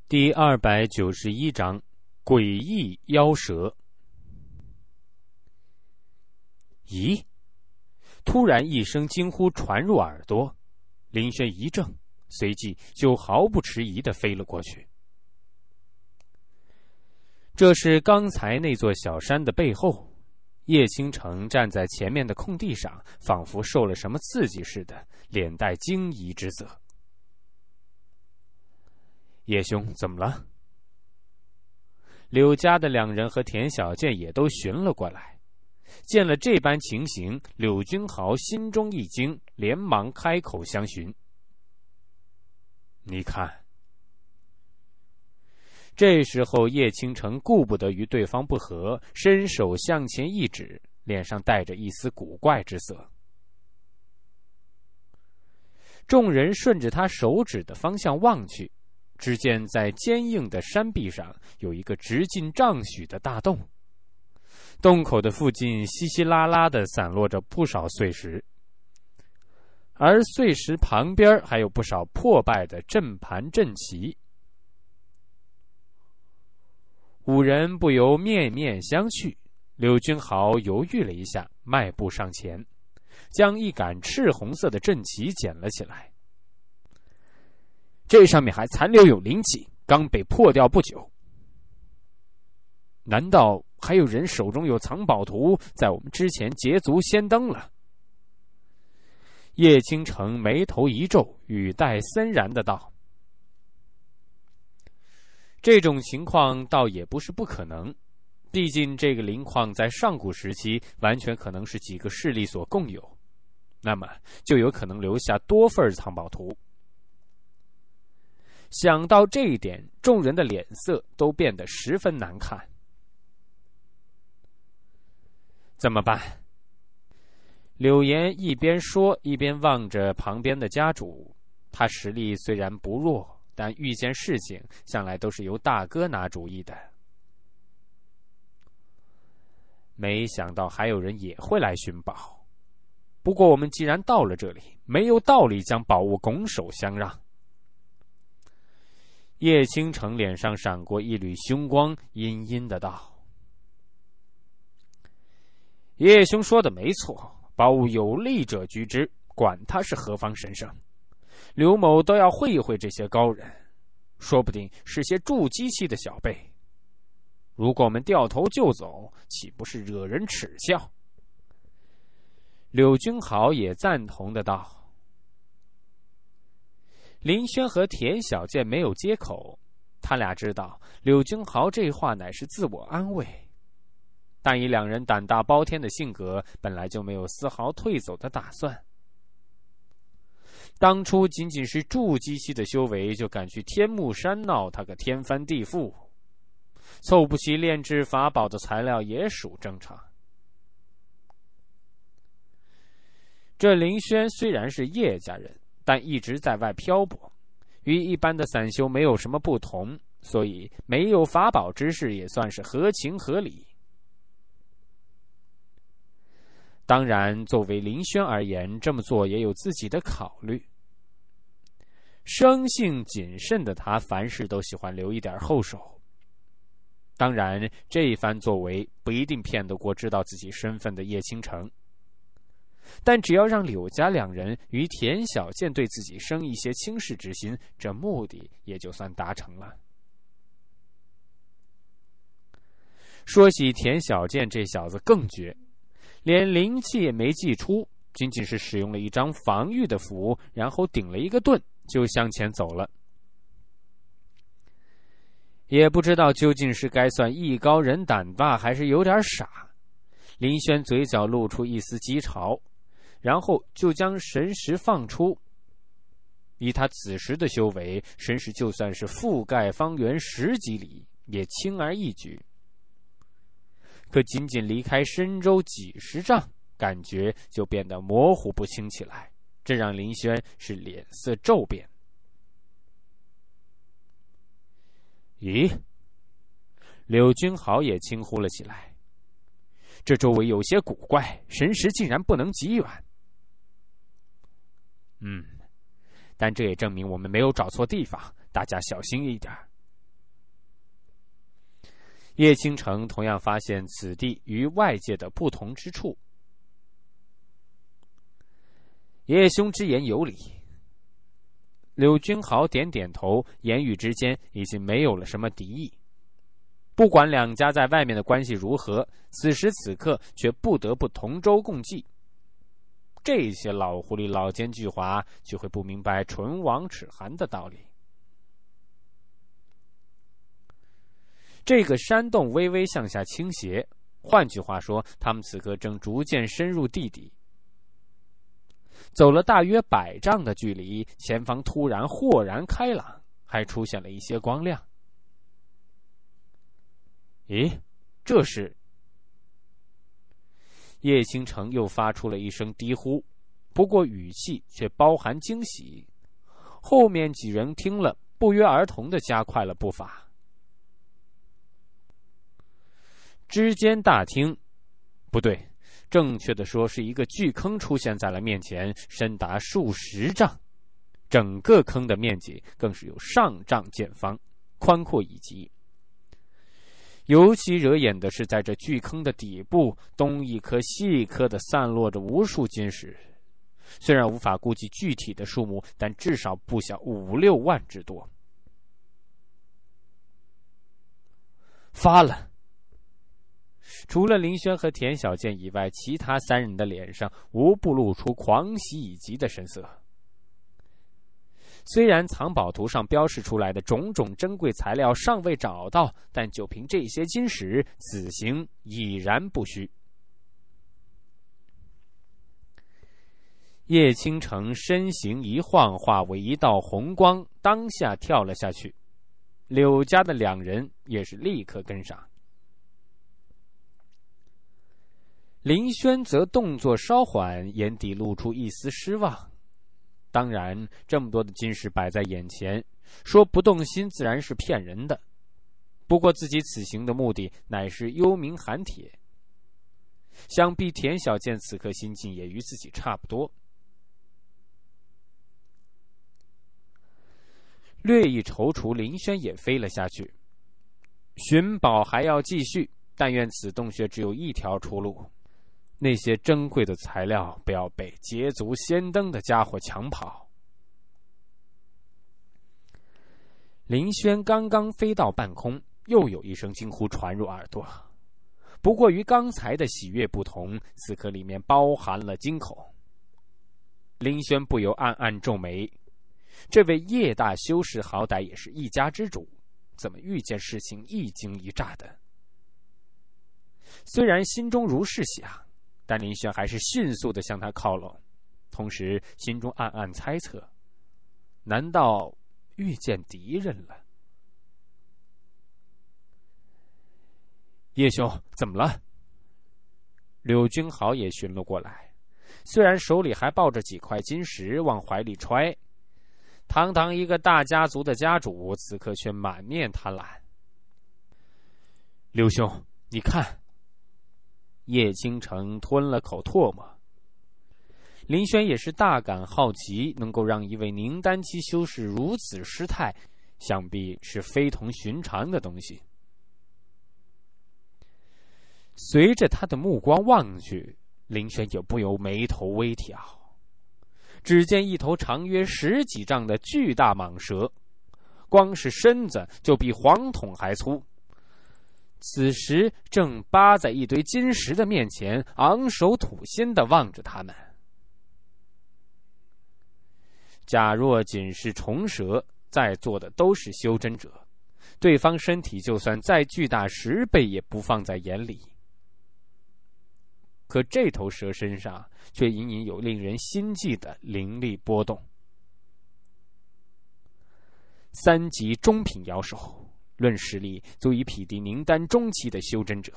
第291章诡异妖蛇。咦！突然一声惊呼传入耳朵，林轩一怔，随即就毫不迟疑地飞了过去。这是刚才那座小山的背后，叶倾城站在前面的空地上，仿佛受了什么刺激似的，脸带惊疑之色。叶兄，怎么了？柳家的两人和田小健也都寻了过来。见了这般情形，柳君豪心中一惊，连忙开口相询。你看。这时候叶倾城顾不得与对方不和，伸手向前一指，脸上带着一丝古怪之色。众人顺着他手指的方向望去，只见在坚硬的山壁上有一个直径丈许的大洞，洞口的附近稀稀拉拉地散落着不少碎石，而碎石旁边还有不少破败的阵盘阵旗。五人不由面面相觑，柳君豪犹豫了一下，迈步上前，将一杆赤红色的阵旗捡了起来。这上面还残留有灵气，刚被破掉不久。难道还有人手中有藏宝图，在我们之前捷足先登了？叶倾城眉头一皱，语带森然的道：这种情况倒也不是不可能，毕竟这个灵矿在上古时期完全可能是几个势力所共有，那么就有可能留下多份藏宝图。想到这一点，众人的脸色都变得十分难看。怎么办？柳岩一边说，一边望着旁边的家主。他实力虽然不弱，但遇见事情向来都是由大哥拿主意的。没想到还有人也会来寻宝。不过我们既然到了这里，没有道理将宝物拱手相让。叶倾城脸上闪过一缕凶光，阴阴的道：叶兄说的没错，宝物有利者居之，管他是何方神圣，刘某都要会一会这些高人，说不定是些筑基期的小辈。如果我们掉头就走，岂不是惹人耻笑？柳君豪也赞同的道。林轩和田小健没有接口，他俩知道柳君豪这话乃是自我安慰，但以两人胆大包天的性格，本来就没有丝毫退走的打算。当初仅仅是筑基期的修为，就敢去天目山闹他个天翻地覆，凑不齐炼制法宝的材料也属正常。这林轩虽然是叶家人，但一直在外漂泊，与一般的散修没有什么不同，所以没有法宝之事也算是合情合理。当然，作为林轩而言，这么做也有自己的考虑。生性谨慎的他，凡事都喜欢留一点后手。当然，这一番作为不一定骗得过知道自己身份的叶倾城，但只要让柳家两人与田小健对自己生一些轻视之心，这目的也就算达成了。说起田小健这小子更绝，连灵气也没祭出，仅仅是使用了一张防御的符，然后顶了一个盾，就向前走了。也不知道究竟是该算艺高人胆大，还是有点傻。林轩嘴角露出一丝讥嘲，然后就将神识放出。以他此时的修为，神识就算是覆盖方圆10几里，也轻而易举。可仅仅离开深州几十丈，感觉就变得模糊不清起来，这让林轩是脸色骤变。咦？柳君豪也轻呼了起来。这周围有些古怪，神识竟然不能极远。但这也证明我们没有找错地方，大家小心一点。 叶倾城同样发现此地与外界的不同之处。叶兄之言有理。柳君豪点点头，言语之间已经没有了什么敌意。不管两家在外面的关系如何，此时此刻却不得不同舟共济。这些老狐狸老奸巨猾，就会不明白唇亡齿寒的道理。这个山洞微微向下倾斜，换句话说，他们此刻正逐渐深入地底。走了大约100丈的距离，前方突然豁然开朗，还出现了一些光亮。咦，这是……叶倾城又发出了一声低呼，不过语气却包含惊喜。后面几人听了，不约而同地加快了步伐。之间大厅，不对，正确的说是一个巨坑出现在了面前，深达数10丈，整个坑的面积更是有上丈见方，宽阔以及。尤其惹眼的是，在这巨坑的底部，东一颗西一颗的散落着无数金石，虽然无法估计具体的数目，但至少不小5、6万之多。发了！除了林轩和田小健以外，其他3人的脸上无不露出狂喜以及的神色。虽然藏宝图上标示出来的种种珍贵材料尚未找到，但就凭这些金石，此行已然不虚。叶倾城身形一晃，化为一道红光，当下跳了下去。柳家的2人也是立刻跟上。林轩则动作稍缓，眼底露出一丝失望。当然，这么多的金石摆在眼前，说不动心自然是骗人的。不过自己此行的目的乃是幽冥寒铁，想必田小健此刻心境也与自己差不多。略一踌躇，林轩也飞了下去。寻宝还要继续，但愿此洞穴只有一条出路。那些珍贵的材料不要被捷足先登的家伙抢跑。林轩刚刚飞到半空，又有一声惊呼传入耳朵。不过与刚才的喜悦不同，此刻里面包含了惊恐。林轩不由暗暗皱眉，这位叶大修士好歹也是一家之主，怎么遇见事情一惊一乍的？虽然心中如是想，但林轩还是迅速地向他靠拢，同时心中暗暗猜测：难道遇见敌人了？叶兄，怎么了？柳君豪也寻了过来，虽然手里还抱着几块金石往怀里揣，堂堂一个大家族的家主，此刻却满面贪婪。柳兄，你看。叶倾城吞了口唾沫。林轩也是大感好奇，能够让一位宁丹期修士如此失态，想必是非同寻常的东西。随着他的目光望去，林轩也不由眉头微挑。只见一头长约10几丈的巨大蟒蛇，光是身子就比黄桶还粗，此时正扒在一堆金石的面前，昂首吐心地望着他们。假若仅是虫蛇，在座的都是修真者，对方身体就算再巨大10倍也不放在眼里。可这头蛇身上却隐隐有令人心悸的灵力波动。3级中品妖兽，论实力足以匹敌宁丹中期的修真者。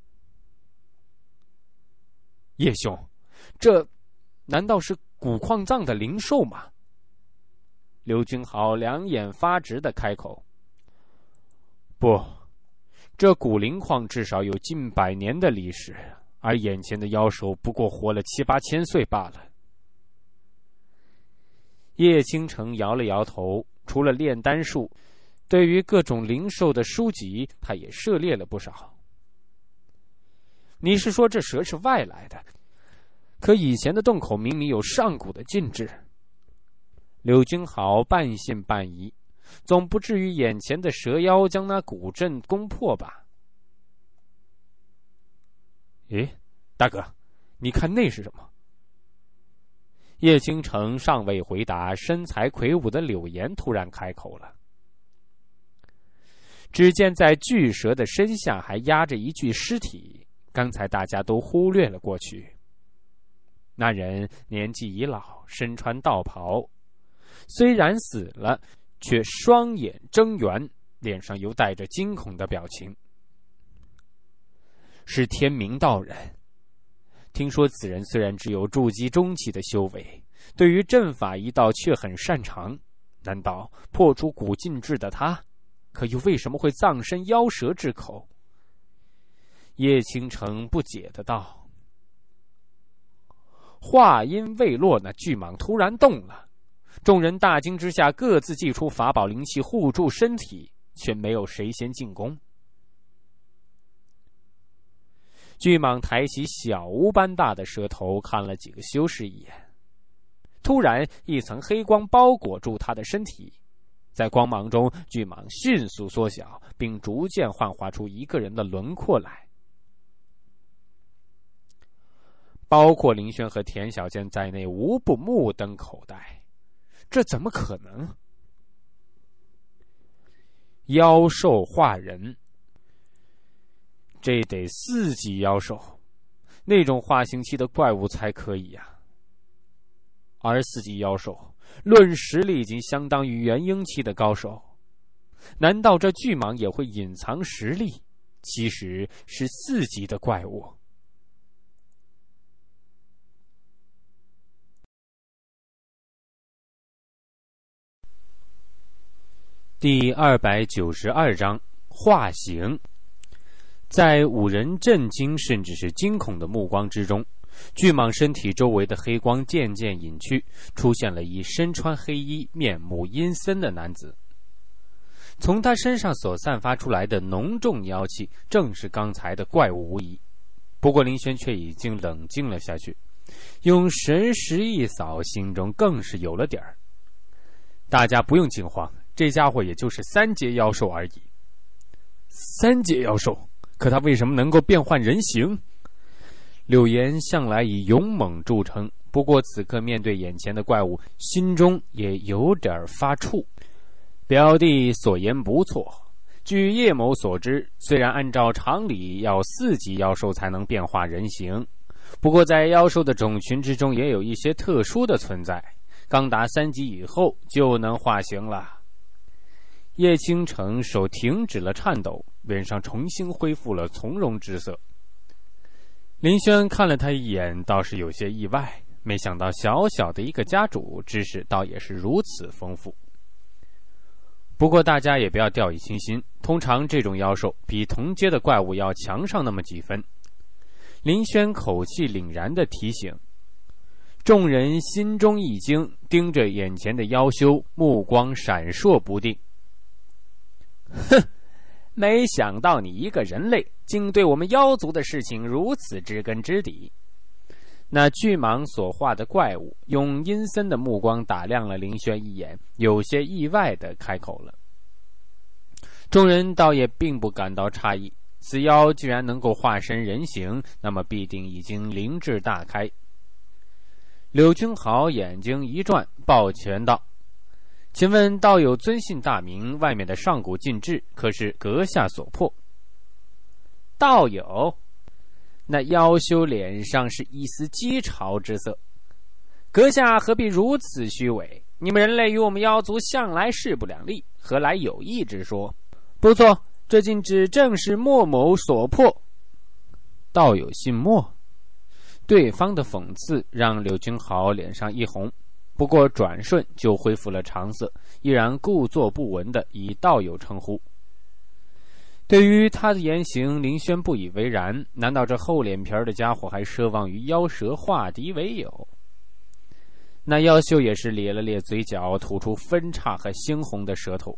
叶兄，这难道是古矿藏的灵兽吗？刘君豪两眼发直地开口。不，这古灵矿至少有近100年的历史，而眼前的妖兽不过活了7、8千岁罢了。叶倾城摇了摇头，除了炼丹术， 对于各种灵兽的书籍，他也涉猎了不少。你是说这蛇是外来的？可以前的洞口明明有上古的禁制。柳君豪半信半疑，总不至于眼前的蛇妖将那古阵攻破吧？诶，大哥，你看那是什么？叶倾城尚未回答，身材魁梧的柳岩突然开口了。只见在巨蛇的身下还压着一具尸体，刚才大家都忽略了过去。那人年纪已老，身穿道袍，虽然死了，却双眼睁圆，脸上又带着惊恐的表情。是天明道人。听说此人虽然只有筑基中期的修为，对于阵法一道却很擅长。难道破除古禁制的他，可又为什么会葬身妖蛇之口？叶倾城不解的道。话音未落，那巨蟒突然动了，众人大惊之下各自祭出法宝灵气护住身体，却没有谁先进攻。巨蟒抬起小屋般大的蛇头，看了几个修士一眼，突然一层黑光包裹住他的身体，在光芒中，巨蟒迅速缩小，并逐渐幻化出一个人的轮廓来。包括林轩和田小健在内，无不目瞪口呆。这怎么可能？妖兽化人，这得4级妖兽，那种化形期的怪物才可以呀。而4级妖兽论实力已经相当于元婴期的高手，难道这巨蟒也会隐藏实力？其实是4级的怪物。第292章化形。在5人震惊甚至是惊恐的目光之中，巨蟒身体周围的黑光渐渐隐去，出现了一身穿黑衣、面目阴森的男子。从他身上所散发出来的浓重妖气，正是刚才的怪物无疑。不过林轩却已经冷静了下去，用神识一扫，心中更是有了底儿。大家不用惊慌，这家伙也就是3阶妖兽而已。3阶妖兽，可他为什么能够变换人形？柳岩向来以勇猛著称，不过此刻面对眼前的怪物，心中也有点发怵。表弟所言不错，据叶某所知，虽然按照常理要4级妖兽才能变化人形，不过在妖兽的种群之中也有一些特殊的存在，刚达3级以后就能化形了。叶倾城手停止了颤抖，脸上重新恢复了从容之色。林轩看了他一眼，倒是有些意外，没想到小小的一个家主，知识倒也是如此丰富。不过大家也不要掉以轻心，通常这种妖兽比同阶的怪物要强上那么几分。林轩口气凛然地提醒。众人心中一惊，盯着眼前的妖修，目光闪烁不定。哼，没想到你一个人类竟对我们妖族的事情如此知根知底。那巨蟒所化的怪物用阴森的目光打量了林轩一眼，有些意外地开口了。众人倒也并不感到诧异，此妖既然能够化身人形，那么必定已经灵智大开。柳君豪眼睛一转，抱拳道：请问道友尊姓大名，外面的上古禁制可是阁下所破？道友，那妖修脸上是一丝讥嘲之色。阁下何必如此虚伪？你们人类与我们妖族向来势不两立，何来有意之说？不错，这禁制正是莫某所破。道友姓莫？对方的讽刺让柳君豪脸上一红，不过转瞬就恢复了常色，依然故作不闻地以道友称呼。对于他的言行，林轩不以为然，难道这厚脸皮的家伙还奢望与妖蛇化敌为友？那妖修也是咧了咧嘴角，吐出分叉和猩红的舌头，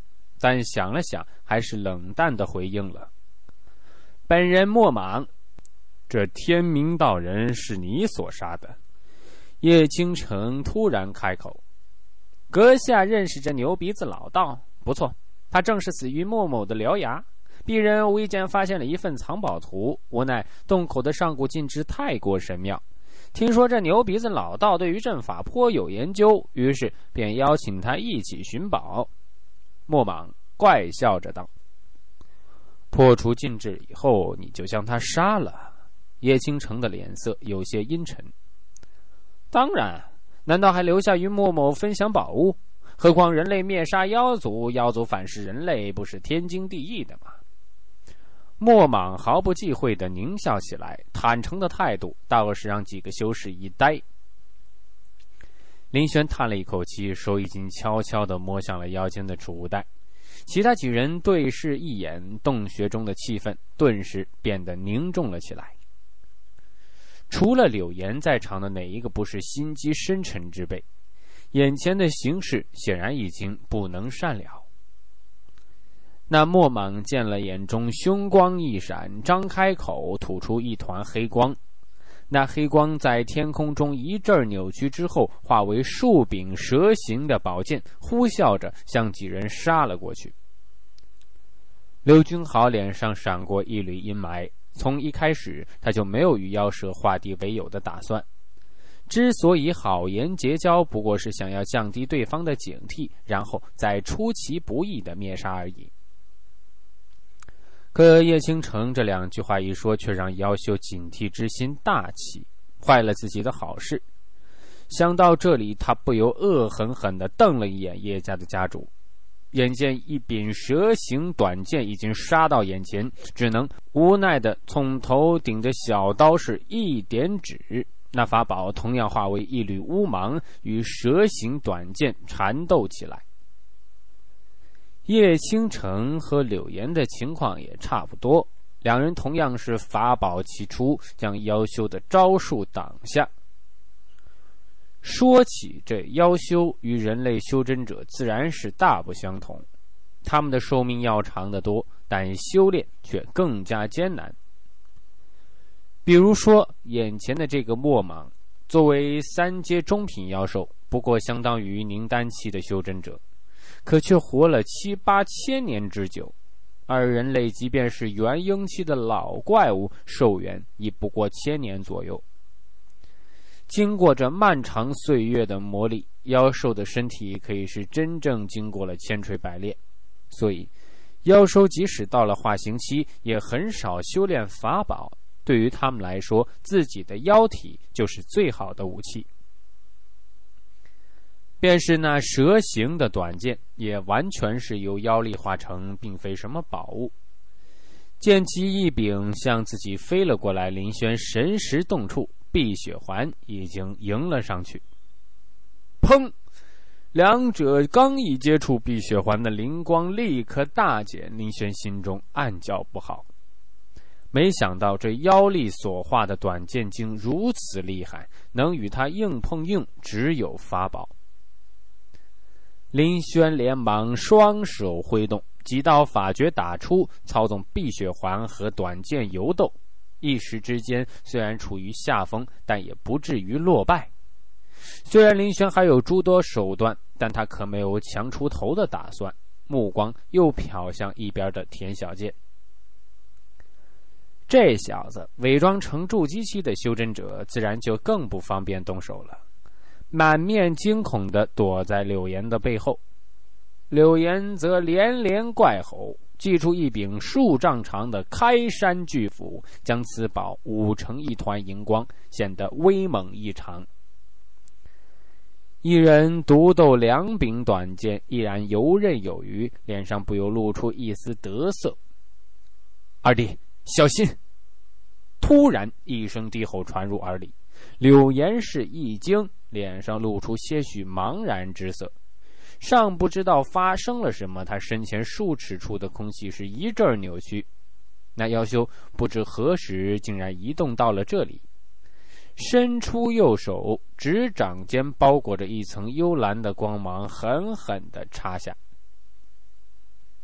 但想了想，还是冷淡地回应了：“本人莫莽，这天明道人是你所杀的。”叶倾城突然开口：“阁下认识这牛鼻子老道？不错，他正是死于莫某的獠牙。鄙人无意间发现了一份藏宝图，无奈洞口的上古禁制太过神妙，听说这牛鼻子老道对于阵法颇有研究，于是便邀请他一起寻宝。”莫莽怪笑着道：“破除禁制以后，你就将他杀了？”叶倾城的脸色有些阴沉。“当然，难道还留下与莫某分享宝物？何况人类灭杀妖族，妖族反噬人类，不是天经地义的吗？”莫莽毫不忌讳地狞笑起来，坦诚的态度倒是让几个修士一呆。林轩叹了一口气，手已经悄悄地摸向了腰间的储物袋。其他几人对视一眼，洞穴中的气氛顿时变得凝重了起来。除了柳岩，在场的哪一个不是心机深沉之辈？眼前的形势显然已经不能善了。那莫莽见了，眼中凶光一闪，张开口吐出一团黑光。那黑光在天空中一阵扭曲之后，化为数柄蛇形的宝剑，呼啸着向几人杀了过去。刘君豪脸上闪过一缕阴霾，从一开始他就没有与妖蛇化敌为友的打算。之所以好言结交，不过是想要降低对方的警惕，然后再出其不意的灭杀而已。可叶倾城这两句话一说，却让妖修警惕之心大起，坏了自己的好事。想到这里，他不由恶狠狠地瞪了一眼叶家的家主，眼见一柄蛇形短剑已经杀到眼前，只能无奈地从头顶的小刀是一点指，那法宝同样化为一缕乌芒，与蛇形短剑缠斗起来。叶倾城和柳岩的情况也差不多，两人同样是法宝齐出，将妖修的招数挡下。说起这妖修与人类修真者自然是大不相同，他们的寿命要长得多，但修炼却更加艰难。比如说眼前的这个莫莽，作为3阶中品妖兽，不过相当于宁丹期的修真者，可却活了7、8千年之久，而人类即便是元婴期的老怪物，寿元亦不过1000年左右。经过这漫长岁月的磨砺，妖兽的身体可以是真正经过了千锤百炼，所以妖兽即使到了化形期，也很少修炼法宝。对于他们来说，自己的妖体就是最好的武器。便是那蛇形的短剑，也完全是由妖力化成，并非什么宝物。见其一柄向自己飞了过来，林轩神识动处，碧血环已经迎了上去。砰！两者刚一接触，碧血环的灵光立刻大减，林轩心中暗叫不好。没想到这妖力所化的短剑竟如此厉害，能与他硬碰硬，只有法宝。林轩连忙双手挥动，几道法诀打出，操纵碧血环和短剑游斗。一时之间，虽然处于下风，但也不至于落败。虽然林轩还有诸多手段，但他可没有强出头的打算，目光又瞟向一边的田小健。这小子伪装成筑基期的修真者，自然就更不方便动手了，满面惊恐地躲在柳岩的背后。柳岩则连连怪吼，祭出一柄数丈长的开山巨斧，将此宝舞成一团荧光，显得威猛异常。一人独斗2柄短剑，依然游刃有余，脸上不由露出一丝得瑟。二弟，小心！突然一声低吼传入耳里，柳岩是一惊，脸上露出些许茫然之色。尚不知道发生了什么，他身前数尺处的空气是一阵扭曲，那妖修不知何时竟然移动到了这里，伸出右手，指掌间包裹着一层幽蓝的光芒，狠狠地插下。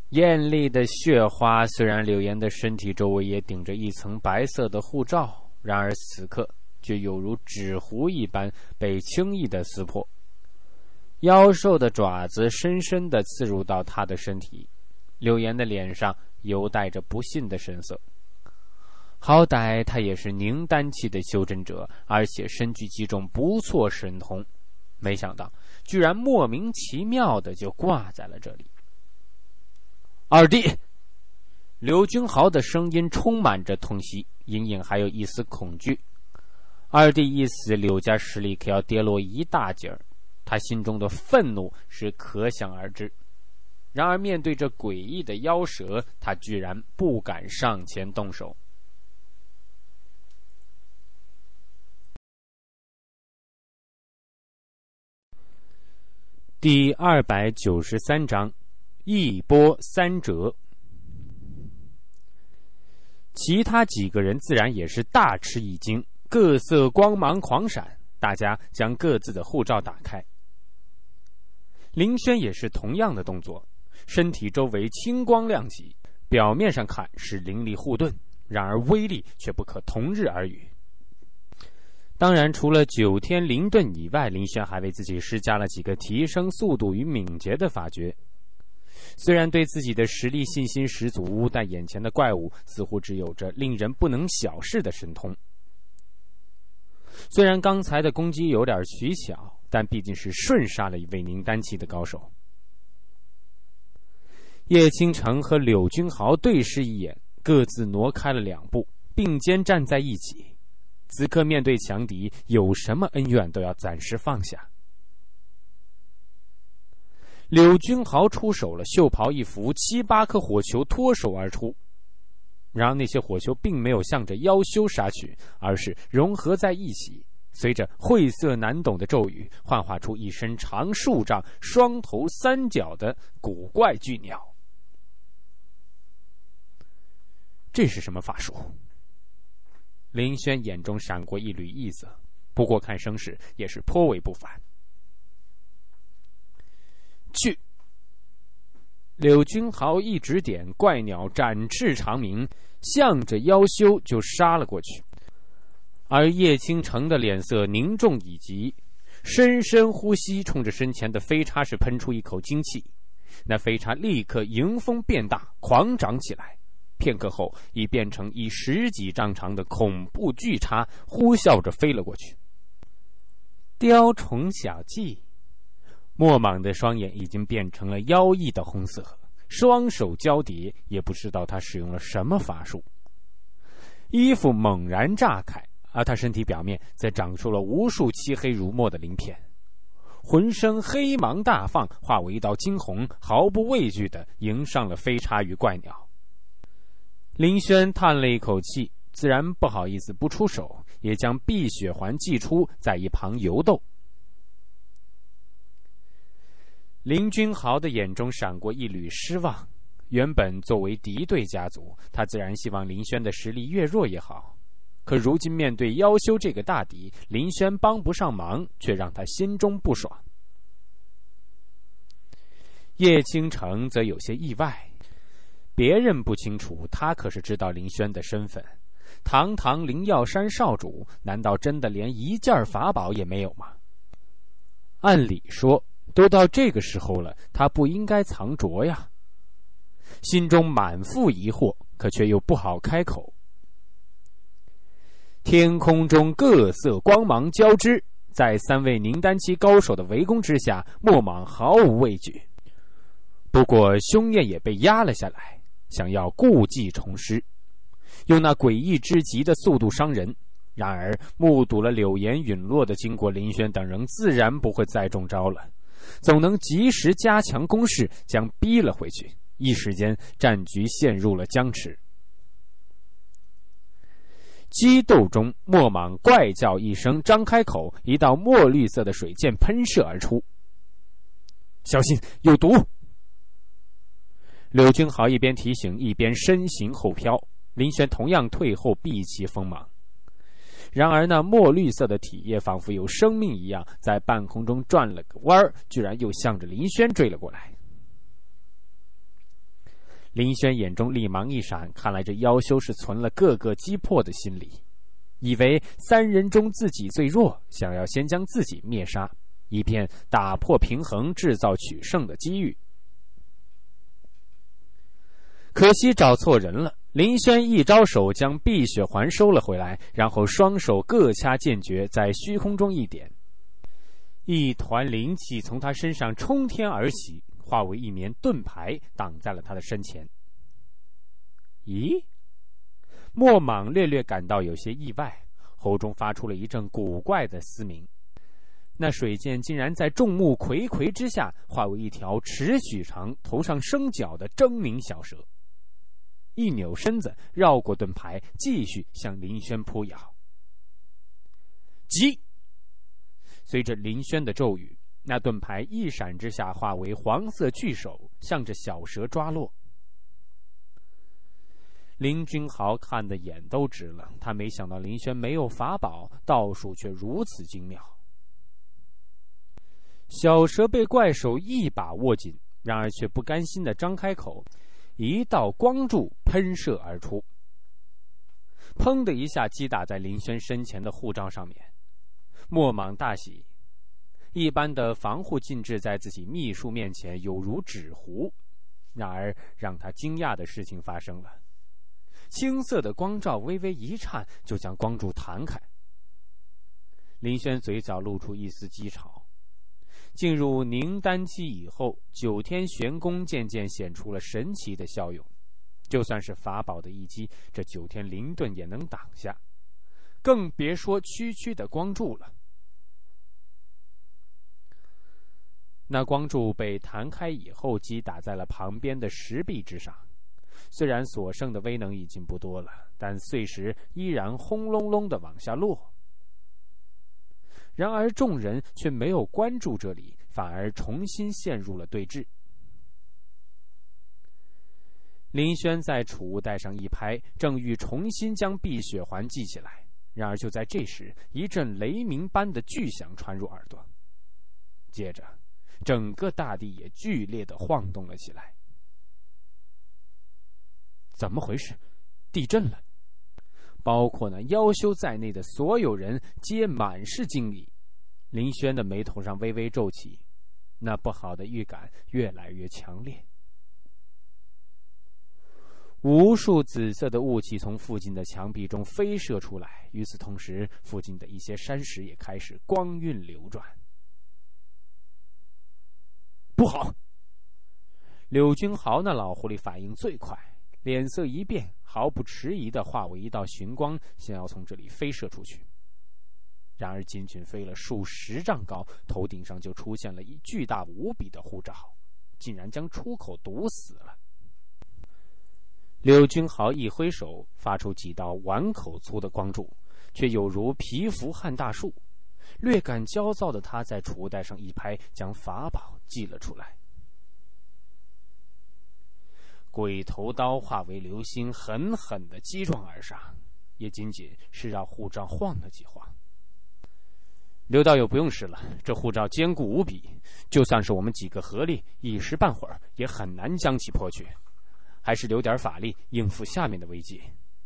艳丽的血花，虽然柳岩的身体周围也顶着一层白色的护罩，然而此刻却犹如纸糊一般被轻易地撕破。妖兽的爪子深深地刺入到他的身体，柳岩的脸上犹带着不信的神色。好歹他也是凝丹期的修真者，而且身具几种不错神通，没想到居然莫名其妙的就挂在了这里。二弟，刘君豪的声音充满着痛惜，隐隐还有一丝恐惧。二弟一死，柳家实力可要跌落一大截儿，他心中的愤怒是可想而知。然而面对这诡异的妖蛇，他居然不敢上前动手。第293章，一波三折。其他几个人自然也是大吃一惊，各色光芒狂闪，大家将各自的护罩打开。林轩也是同样的动作，身体周围青光亮起，表面上看是灵力护盾，然而威力却不可同日而语。当然，除了9天灵盾以外，林轩还为自己施加了几个提升速度与敏捷的法诀。虽然对自己的实力信心十足，但眼前的怪物似乎只有着令人不能小视的神通。虽然刚才的攻击有点取巧，但毕竟是瞬杀了一位凝丹期的高手。叶倾城和柳君豪对视一眼，各自挪开了2步，并肩站在一起。此刻面对强敌，有什么恩怨都要暂时放下。柳君豪出手了，袖袍一拂，7、8颗火球脱手而出。然而那些火球并没有向着妖修杀去，而是融合在一起，随着晦涩难懂的咒语，幻化出一身长数丈、双头3角的古怪巨鸟。这是什么法术？林轩眼中闪过一缕异色，不过看声势也是颇为不凡。去！柳君豪一指点，怪鸟展翅长鸣，向着妖修就杀了过去。而叶倾城的脸色凝重以及，深深呼吸，冲着身前的飞叉是喷出一口精气。那飞叉立刻迎风变大，狂长起来。片刻后，已变成一10几丈长的恐怖巨叉，呼啸着飞了过去。雕虫小技，莫莽的双眼已经变成了妖异的红色，双手交叠，也不知道他使用了什么法术。衣服猛然炸开，而他身体表面则长出了无数漆黑如墨的鳞片，浑身黑芒大放，化为一道惊鸿，毫不畏惧地迎上了飞叉与怪鸟。林轩叹了一口气，自然不好意思不出手，也将碧血环祭出，在一旁游斗。林君豪的眼中闪过一缕失望，原本作为敌对家族，他自然希望林轩的实力越弱越好，可如今面对妖修这个大敌，林轩帮不上忙，却让他心中不爽。叶倾城则有些意外，别人不清楚，他可是知道林轩的身份。堂堂灵药山少主，难道真的连一件法宝也没有吗？按理说，都到这个时候了，他不应该藏拙呀。心中满腹疑惑，可却又不好开口。天空中各色光芒交织，在3位凝丹期高手的围攻之下，莫莽毫无畏惧。不过凶焰也被压了下来，想要故技重施，用那诡异之极的速度伤人。然而目睹了柳岩陨落的经过，林轩等人自然不会再中招了，总能及时加强攻势，将逼了回去。一时间战局陷入了僵持。激斗中，莫莽怪叫一声，张开口，一道墨绿色的水箭喷射而出。小心，有毒！柳君豪一边提醒，一边身形后飘。林轩同样退后，避其锋芒。然而那墨绿色的体液仿佛有生命一样，在半空中转了个弯，居然又向着林轩追了过来。 林轩眼中立芒一闪，看来这妖修是存了各个击破的心理，以为三人中自己最弱，想要先将自己灭杀，以便打破平衡，制造取胜的机遇。可惜找错人了，林轩一招手将碧血环收了回来，然后双手各掐剑诀，在虚空中一点，一团灵气从他身上冲天而起，化为一面盾牌，挡在了他的身前。咦？莫莽略略感到有些意外，喉中发出了一阵古怪的嘶鸣。那水剑竟然在众目睽睽之下化为一条尺许长、头上生角的狰狞小蛇，一扭身子绕过盾牌，继续向林轩扑咬。急！随着林轩的咒语，那盾牌一闪之下化为黄色巨手，向着小蛇抓落。林君豪看得眼都直了，他没想到林轩没有法宝，道术却如此精妙。小蛇被怪手一把握紧，然而却不甘心地张开口，一道光柱喷射而出，砰的一下击打在林轩身前的护罩上面。莫莽大喜，一般的防护禁制在自己秘术面前有如纸糊。然而让他惊讶的事情发生了，青色的光罩微微一颤，就将光柱弹开。林轩嘴角露出一丝讥嘲。进入凝丹期以后，9天玄功渐渐显出了神奇的效用，就算是法宝的一击，这9天灵盾也能挡下，更别说区区的光柱了。那光柱被弹开以后，击打在了旁边的石壁之上，虽然所剩的威能已经不多了，但碎石依然轰隆隆地往下落。然而众人却没有关注这里，反而重新陷入了对峙。林轩在储物袋上一拍，正欲重新将碧血环系起来，然而就在这时，一阵雷鸣般的巨响传入耳朵，接着整个大地也剧烈地晃动了起来。怎么回事？地震了！包括那妖修在内的所有人皆满是惊疑。林轩的眉头上微微皱起，那不好的预感越来越强烈。无数紫色的雾气从附近的墙壁中飞射出来，与此同时，附近的一些山石也开始光晕流转。不好！柳君豪那老狐狸反应最快，脸色一变，毫不迟疑地化为一道寻光，想要从这里飞射出去。然而仅仅飞了数十丈高，头顶上就出现了一巨大无比的护罩，竟然将出口堵死了。柳君豪一挥手，发出几道碗口粗的光柱，却有如蚍蜉撼大树。略感焦躁的他在储物袋上一拍，将法宝寄了出来。鬼头刀化为流星，狠狠地击撞而上，也仅仅是让护罩晃了几晃。刘道友不用试了，这护罩坚固无比，就算是我们几个合力，一时半会儿也很难将其破去，还是留点法力应付下面的危机。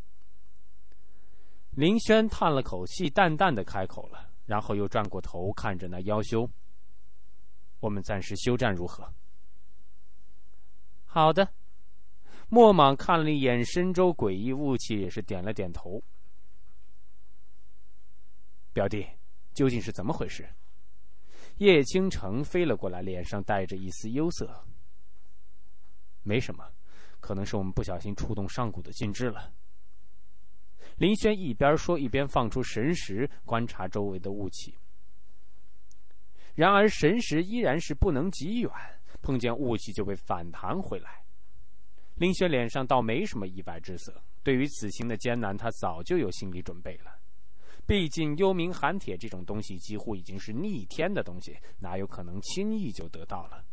林轩叹了口气，淡淡的开口了，然后又转过头看着那妖修：我们暂时休战如何？好的。莫莽看了一眼深州诡异雾气，也是点了点头。表弟，究竟是怎么回事？叶倾城飞了过来，脸上带着一丝忧色。没什么，可能是我们不小心触动上古的禁制了。林轩一边说一边放出神识，观察周围的雾气。然而神识依然是不能极远，碰见雾气就被反弹回来。林轩脸上倒没什么意外之色，对于此行的艰难，他早就有心理准备了。毕竟幽冥寒铁这种东西几乎已经是逆天的东西，哪有可能轻易就得到了？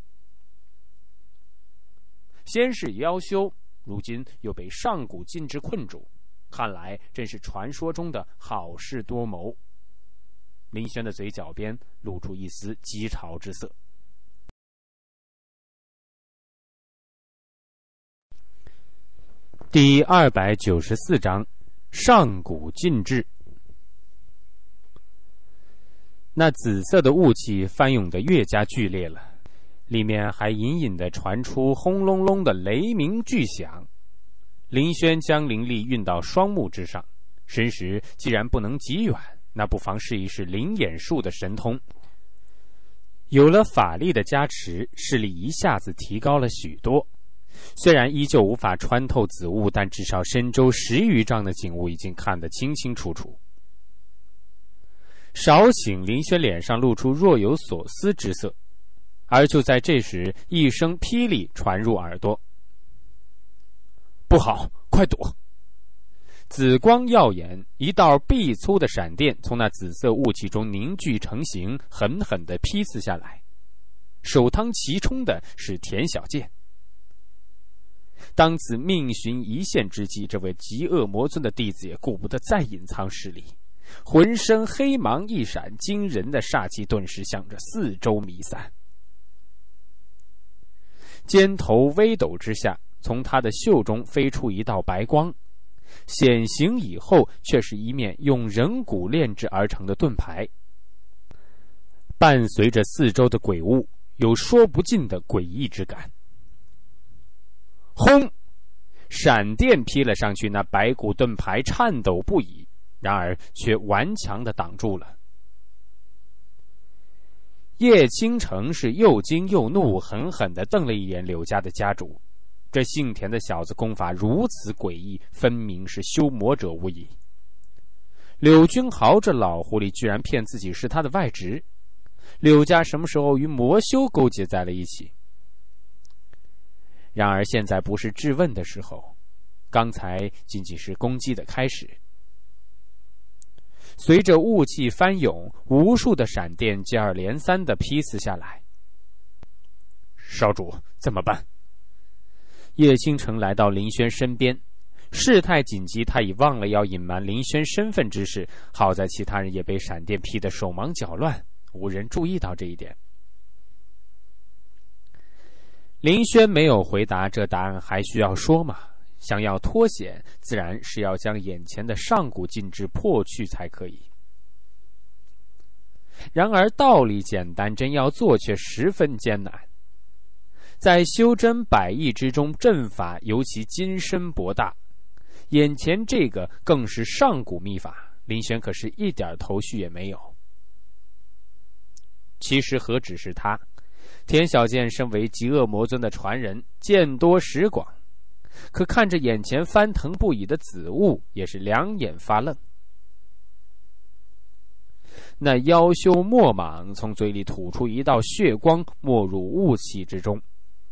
先是妖修，如今又被上古禁制困住，看来真是传说中的好事多谋。林轩的嘴角边露出一丝讥嘲之色。 第294章上古禁制。那紫色的雾气翻涌得越加剧烈了，里面还隐隐地传出轰隆隆的雷鸣巨响。林轩将灵力运到双目之上，神识既然不能极远，那不妨试一试灵眼术的神通。有了法力的加持，视力一下子提高了许多。虽然依旧无法穿透紫雾，但至少深周10余丈的景物已经看得清清楚楚。少顷，林轩脸上露出若有所思之色，而就在这时，一声霹雳传入耳朵：“不好，快躲！”紫光耀眼，一道臂粗的闪电从那紫色雾气中凝聚成形，狠狠地劈刺下来。首当其冲的是田小健。当此命悬一线之际，这位极恶魔尊的弟子也顾不得再隐藏实力，浑身黑芒一闪，惊人的煞气顿时向着四周弥散。肩头微斗之下，从他的袖中飞出一道白光，显形以后却是一面用人骨炼制而成的盾牌，伴随着四周的鬼雾，有说不尽的诡异之感。轰！闪电劈了上去，那白骨盾牌颤抖不已，然而却顽强地挡住了。叶倾城是又惊又怒，狠狠地瞪了一眼柳家的家主。这姓田的小子功法如此诡异，分明是修魔者无疑。柳君豪这老狐狸居然骗自己是他的外侄，柳家什么时候与魔修勾结在了一起？然而现在不是质问的时候，刚才仅仅是攻击的开始。随着雾气翻涌，无数的闪电接二连三地劈刺下来。少主，怎么办？叶倾城来到林轩身边，事态紧急，他已忘了要隐瞒林轩身份之事，好在其他人也被闪电劈得手忙脚乱，无人注意到这一点。林轩没有回答，这答案还需要说吗？想要脱险，自然是要将眼前的上古禁制破去才可以。然而道理简单，真要做却十分艰难。在修真百艺之中，阵法尤其精深博大，眼前这个更是上古秘法，林轩可是一点头绪也没有。其实何止是他，田小健身为极恶魔尊的传人，见多识广，可看着眼前翻腾不已的紫雾，也是两眼发愣。那妖修墨蟒从嘴里吐出一道血光，没入雾气之中。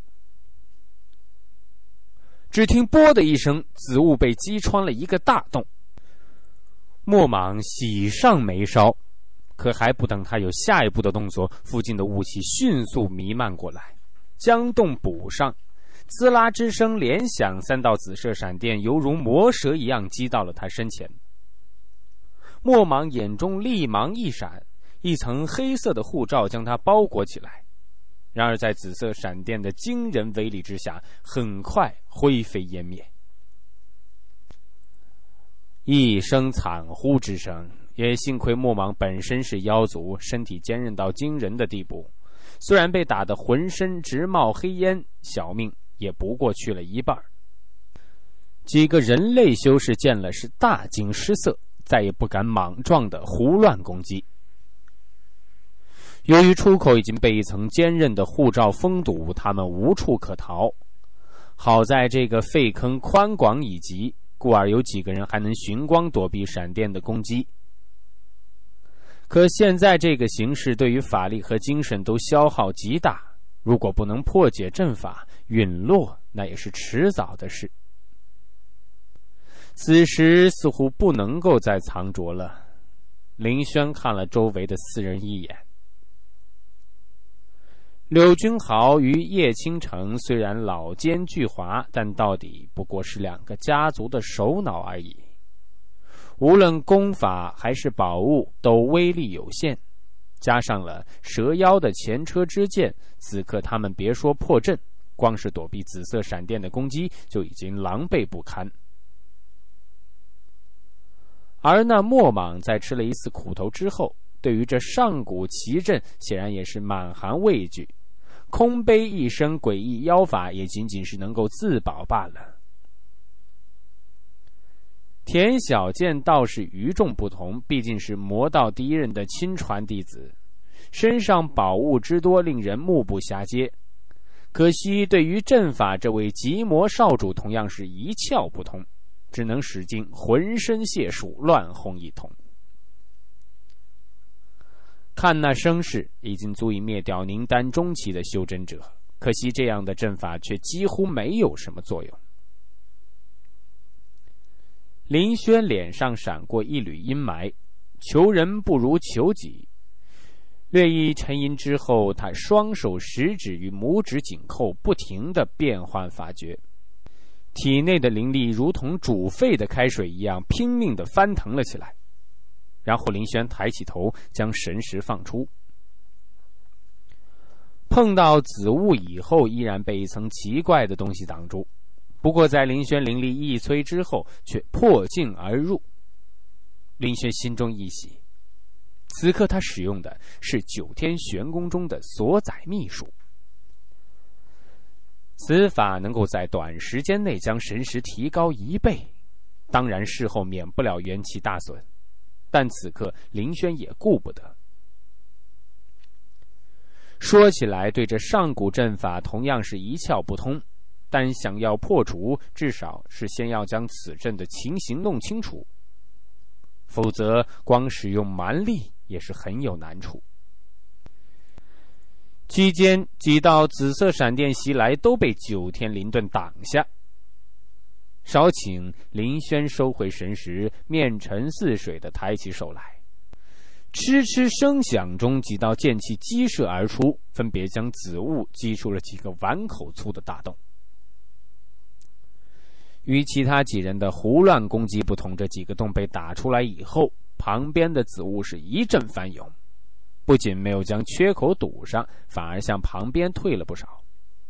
只听“啵”的一声，紫雾被击穿了一个大洞。墨蟒喜上眉梢，可还不等他有下一步的动作，附近的雾气迅速弥漫过来，将洞补上。滋啦之声连响，3道紫色闪电犹如魔蛇一样击到了他身前。墨蟒眼中厉芒一闪，一层黑色的护罩将他包裹起来。然而在紫色闪电的惊人威力之下，很快灰飞烟灭。一声惨呼之声，也幸亏墨蟒本身是妖族，身体坚韧到惊人的地步，虽然被打得浑身直冒黑烟，小命也不过去了一半。几个人类修士见了是大惊失色，再也不敢莽撞地胡乱攻击。由于出口已经被一层坚韧的护罩封堵，他们无处可逃。好在这个废坑宽广以及，故而有几个人还能寻光躲避闪电的攻击。可现在这个形势对于法力和精神都消耗极大，如果不能破解阵法，陨落那也是迟早的事。此时似乎不能够再藏拙了。林轩看了周围的4人一眼。柳君豪与叶倾城虽然老奸巨猾，但到底不过是2个家族的首脑而已。无论功法还是宝物都威力有限，加上了蛇妖的前车之鉴，此刻他们别说破阵， 光是躲避紫色闪电的攻击就已经狼狈不堪。而那墨蟒在吃了一次苦头之后，对于这上古奇阵显然也是满含畏惧，空悲一身诡异妖法也仅仅是能够自保罢了。田小健倒是与众不同，毕竟是魔道第一任的亲传弟子，身上宝物之多令人目不暇接，可惜对于阵法这位极魔少主同样是一窍不通，只能使尽浑身解数乱轰一通。看那声势已经足以灭掉宁丹中期的修真者，可惜这样的阵法却几乎没有什么作用。林轩脸上闪过一缕阴霾，求人不如求己。略一沉吟之后，他双手食指与拇指紧扣，不停地变换法诀，体内的灵力如同煮沸的开水一样拼命地翻腾了起来。然后林轩抬起头，将神识放出。碰到紫雾以后，依然被一层奇怪的东西挡住，不过在林轩灵力一催之后，却破镜而入。林轩心中一喜，此刻他使用的是九天玄功中的所载秘术，此法能够在短时间内将神识提高1倍，当然事后免不了元气大损，但此刻林轩也顾不得。说起来，对这上古阵法同样是一窍不通，但想要破除，至少是先要将此阵的情形弄清楚，否则光使用蛮力也是很有难处。期间几道紫色闪电袭来，都被九天灵盾挡下。少顷，林轩收回神识，面沉似水地抬起手来，嗤嗤声响中，几道剑气激射而出，分别将紫雾击出了几个碗口粗的大洞。与其他几人的胡乱攻击不同，这几个洞被打出来以后，旁边的紫雾是一阵翻涌，不仅没有将缺口堵上，反而向旁边退了不少。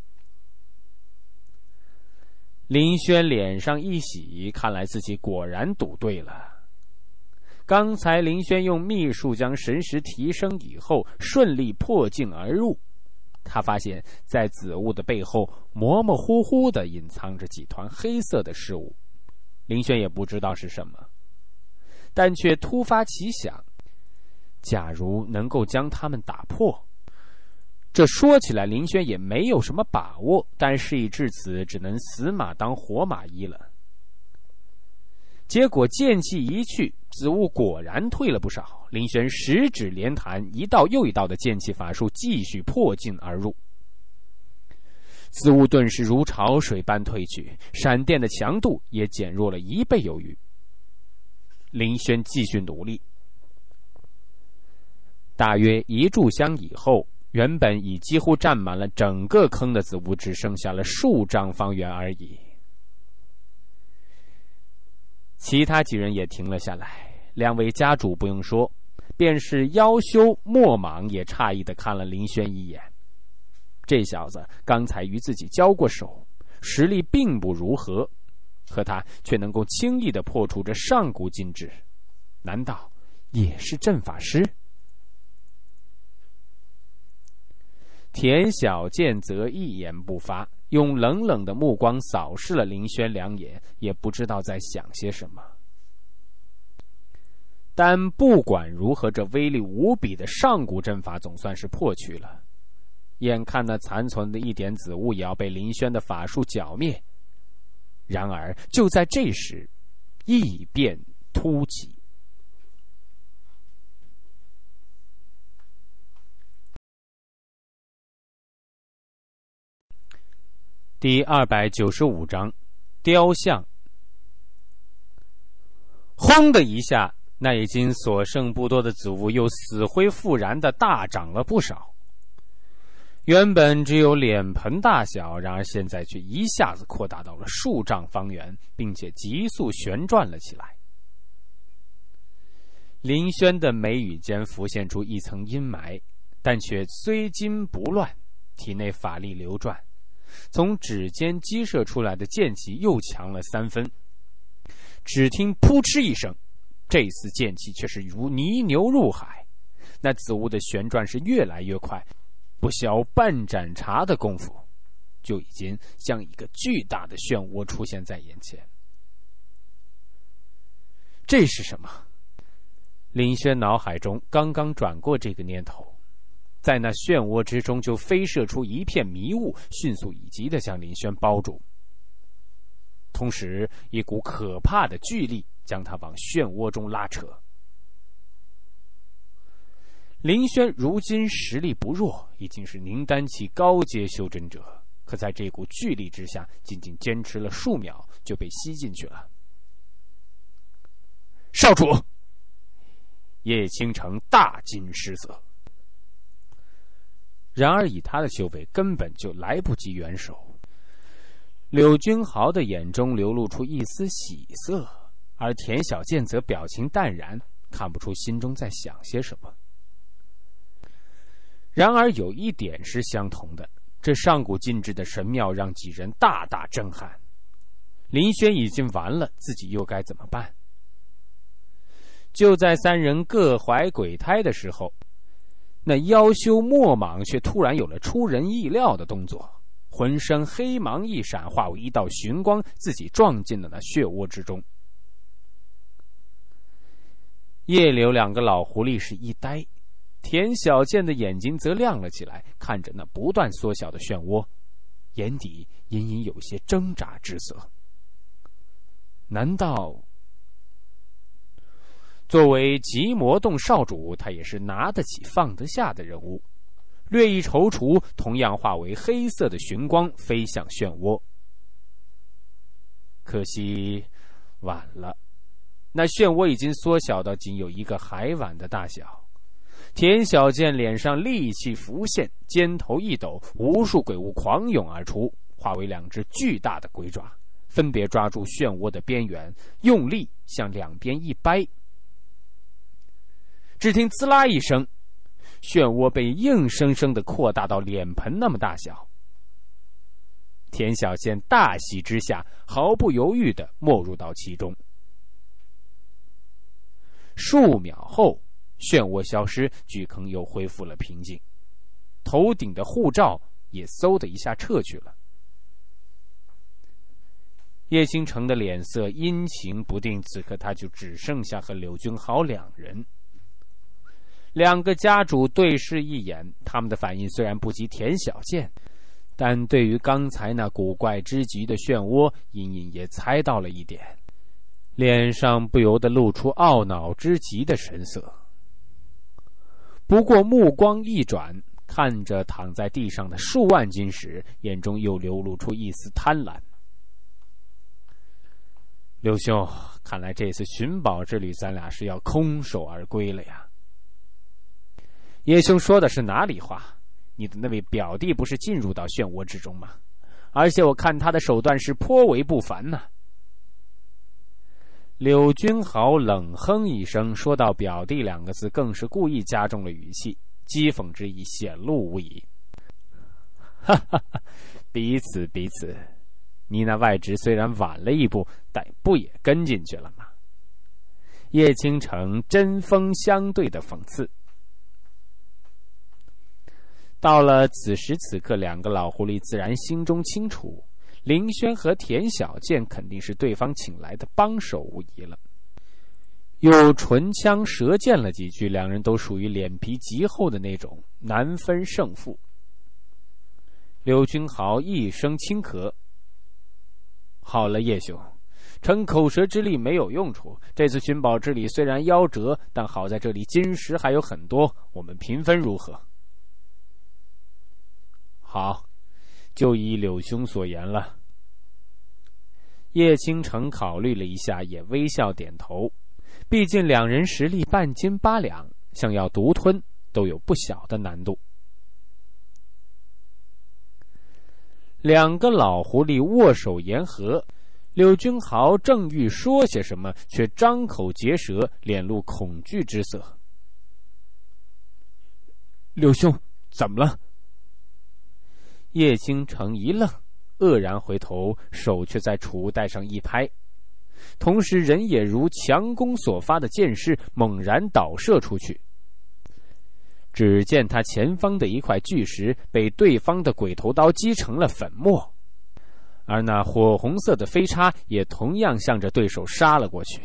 林轩脸上一喜，看来自己果然赌对了。刚才林轩用秘术将神识提升以后，顺利破镜而入，他发现在紫雾的背后模模糊糊地隐藏着几团黑色的事物，林轩也不知道是什么，但却突发奇想，假如能够将它们打破。这说起来林轩也没有什么把握，但事已至此，只能死马当活马医了。结果剑气一去，紫雾果然退了不少，林轩十指连弹，一道又一道的剑气法术继续破镜而入。紫雾顿时如潮水般退去，闪电的强度也减弱了1倍有余。林轩继续努力，大约1炷香以后，原本已几乎占满了整个坑的紫雾只剩下了数丈方圆而已。其他几人也停了下来，两位家主不用说，便是妖修墨蟒也诧异地看了林轩一眼。这小子刚才与自己交过手，实力并不如何，可他却能够轻易地破除这上古禁制，难道也是阵法师？田小健则一言不发，用冷冷的目光扫视了林轩两眼，也不知道在想些什么。但不管如何，这威力无比的上古阵法总算是破去了。眼看那残存的一点紫雾也要被林轩的法术剿灭，然而就在这时，异变突起。第295章雕像。轰的一下，那已经所剩不多的紫雾又死灰复燃的大涨了不少。原本只有脸盆大小，然而现在却一下子扩大到了数丈方圆，并且急速旋转了起来。林轩的眉宇间浮现出一层阴霾，但却虽惊不乱，体内法力流转， 从指尖激射出来的剑气又强了3分。只听扑哧一声，这丝剑气却是如泥牛入海，那紫雾的旋转是越来越快，不消半盏茶的功夫，就已经像一个巨大的漩涡出现在眼前。这是什么？林轩脑海中刚刚转过这个念头，在那漩涡之中就飞射出一片迷雾，迅速以疾地将林轩包住，同时一股可怕的巨力将他往漩涡中拉扯。林轩如今实力不弱，已经是宁丹期高阶修真者，可在这股巨力之下，仅仅坚持了数秒就被吸进去了。少主！叶倾城大惊失色。然而以他的修为，根本就来不及援手。柳君豪的眼中流露出一丝喜色，而田小健则表情淡然，看不出心中在想些什么。然而有一点是相同的，这上古禁制的神庙让几人大大震撼。林轩已经完了，自己又该怎么办？就在3人各怀鬼胎的时候，那妖修莫莽却突然有了出人意料的动作，浑身黑芒一闪，化为一道寻光，自己撞进了那漩涡之中。叶柳2个老狐狸是一呆，田小健的眼睛则亮了起来，看着那不断缩小的漩涡，眼底隐隐有些挣扎之色。难道作为极魔洞少主，他也是拿得起放得下的人物，略一踌躇，同样化为黑色的寻光飞向漩涡。可惜晚了，那漩涡已经缩小到仅有一个海碗的大小。田小健脸上戾气浮现，肩头一抖，无数鬼物狂涌而出，化为2只巨大的鬼爪，分别抓住漩涡的边缘，用力向两边一掰。只听滋啦一声，漩涡被硬生生地扩大到脸盆那么大小。田小健大喜之下，毫不犹豫地没入到其中。数秒后，漩涡消失，巨坑又恢复了平静，头顶的护罩也嗖的一下撤去了。叶倾城的脸色阴晴不定，此刻他就只剩下和柳君豪2人。2个家主对视一眼，他们的反应虽然不及田小健，但对于刚才那古怪之极的漩涡，隐隐也猜到了一点，脸上不由得露出懊恼之极的神色。不过目光一转，看着躺在地上的数万金石，眼中又流露出一丝贪婪。刘兄，看来这次寻宝之旅咱俩是要空手而归了呀。叶兄说的是哪里话？你的那位表弟不是进入到漩涡之中吗？而且我看他的手段是颇为不凡呢。柳君豪冷哼一声，说到表弟2个字更是故意加重了语气，讥讽之意显露无遗。哈哈哈，彼此，你那外侄虽然晚了一步，但不也跟进去了吗？叶倾城针锋相对的讽刺。到了此时此刻，2个老狐狸自然心中清楚，林轩和田小健肯定是对方请来的帮手无疑了。又唇枪舌剑了几句，2人都属于脸皮极厚的那种，难分胜负。柳君豪一声轻咳：好了，叶兄，逞口舌之力没有用处，这次寻宝之旅虽然夭折，但好在这里金石还有很多，我们平分如何？好，就依柳兄所言了。叶倾城考虑了一下，也微笑点头。毕竟2人实力半斤8两，想要独吞都有不小的难度。2个老狐狸握手言和，柳君豪正欲说些什么，却张口结舌，脸露恐惧之色。柳兄，怎么了？ 叶倾城一愣，愕然回头，手却在储物袋上一拍，同时人也如强弓所发的箭矢猛然倒射出去。只见他前方的一块巨石被对方的鬼头刀击成了粉末，而那火红色的飞叉也同样向着对手杀了过去。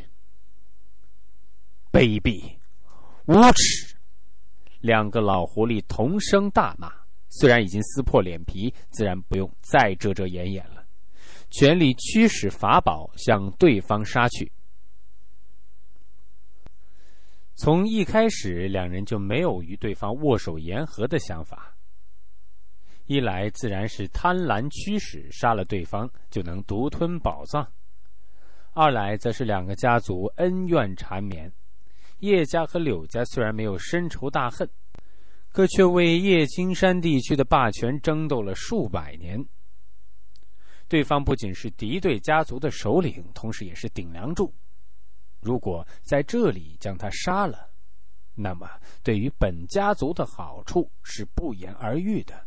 卑鄙，无耻！两个老狐狸同声大骂，虽然已经撕破脸皮，自然不用再遮遮掩掩了，全力驱使法宝向对方杀去。从一开始，两人就没有与对方握手言和的想法。一来自然是贪婪驱使，杀了对方就能独吞宝藏；二来则是两个家族恩怨缠绵。叶家和柳家虽然没有深仇大恨，可却为叶青山地区的霸权争斗了数百年。对方不仅是敌对家族的首领，同时也是顶梁柱。如果在这里将他杀了，那么对于本家族的好处是不言而喻的。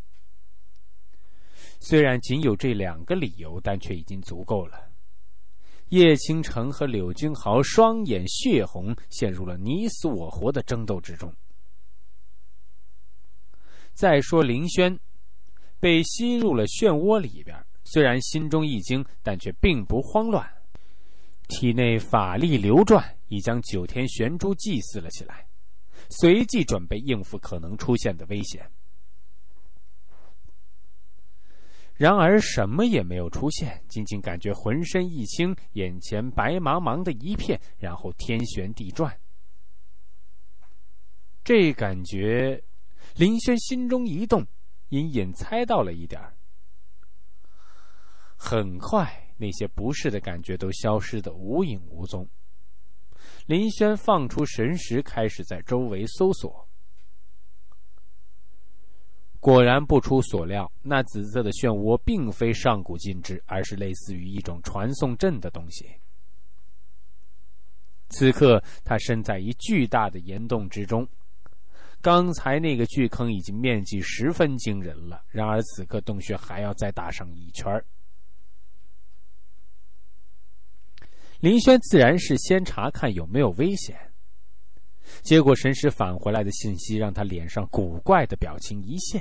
虽然仅有这两个理由，但却已经足够了。叶倾城和柳君豪双眼血红，陷入了你死我活的争斗之中。再说林轩被吸入了漩涡里边，虽然心中一惊，但却并不慌乱，体内法力流转，已将9天玄珠祭祀了起来，随即准备应付可能出现的危险。然而什么也没有出现，仅仅感觉浑身一轻，眼前白茫茫的一片，然后天旋地转。这感觉林轩心中一动，隐隐猜到了一点。很快那些不适的感觉都消失得无影无踪。林轩放出神识，开始在周围搜索。果然不出所料，那紫色的漩涡并非上古禁制，而是类似于一种传送阵的东西。此刻他身在一巨大的岩洞之中，刚才那个巨坑已经面积十分惊人了，然而此刻洞穴还要再大上一圈。林轩自然是先查看有没有危险，结果神识返回来的信息让他脸上古怪的表情一现。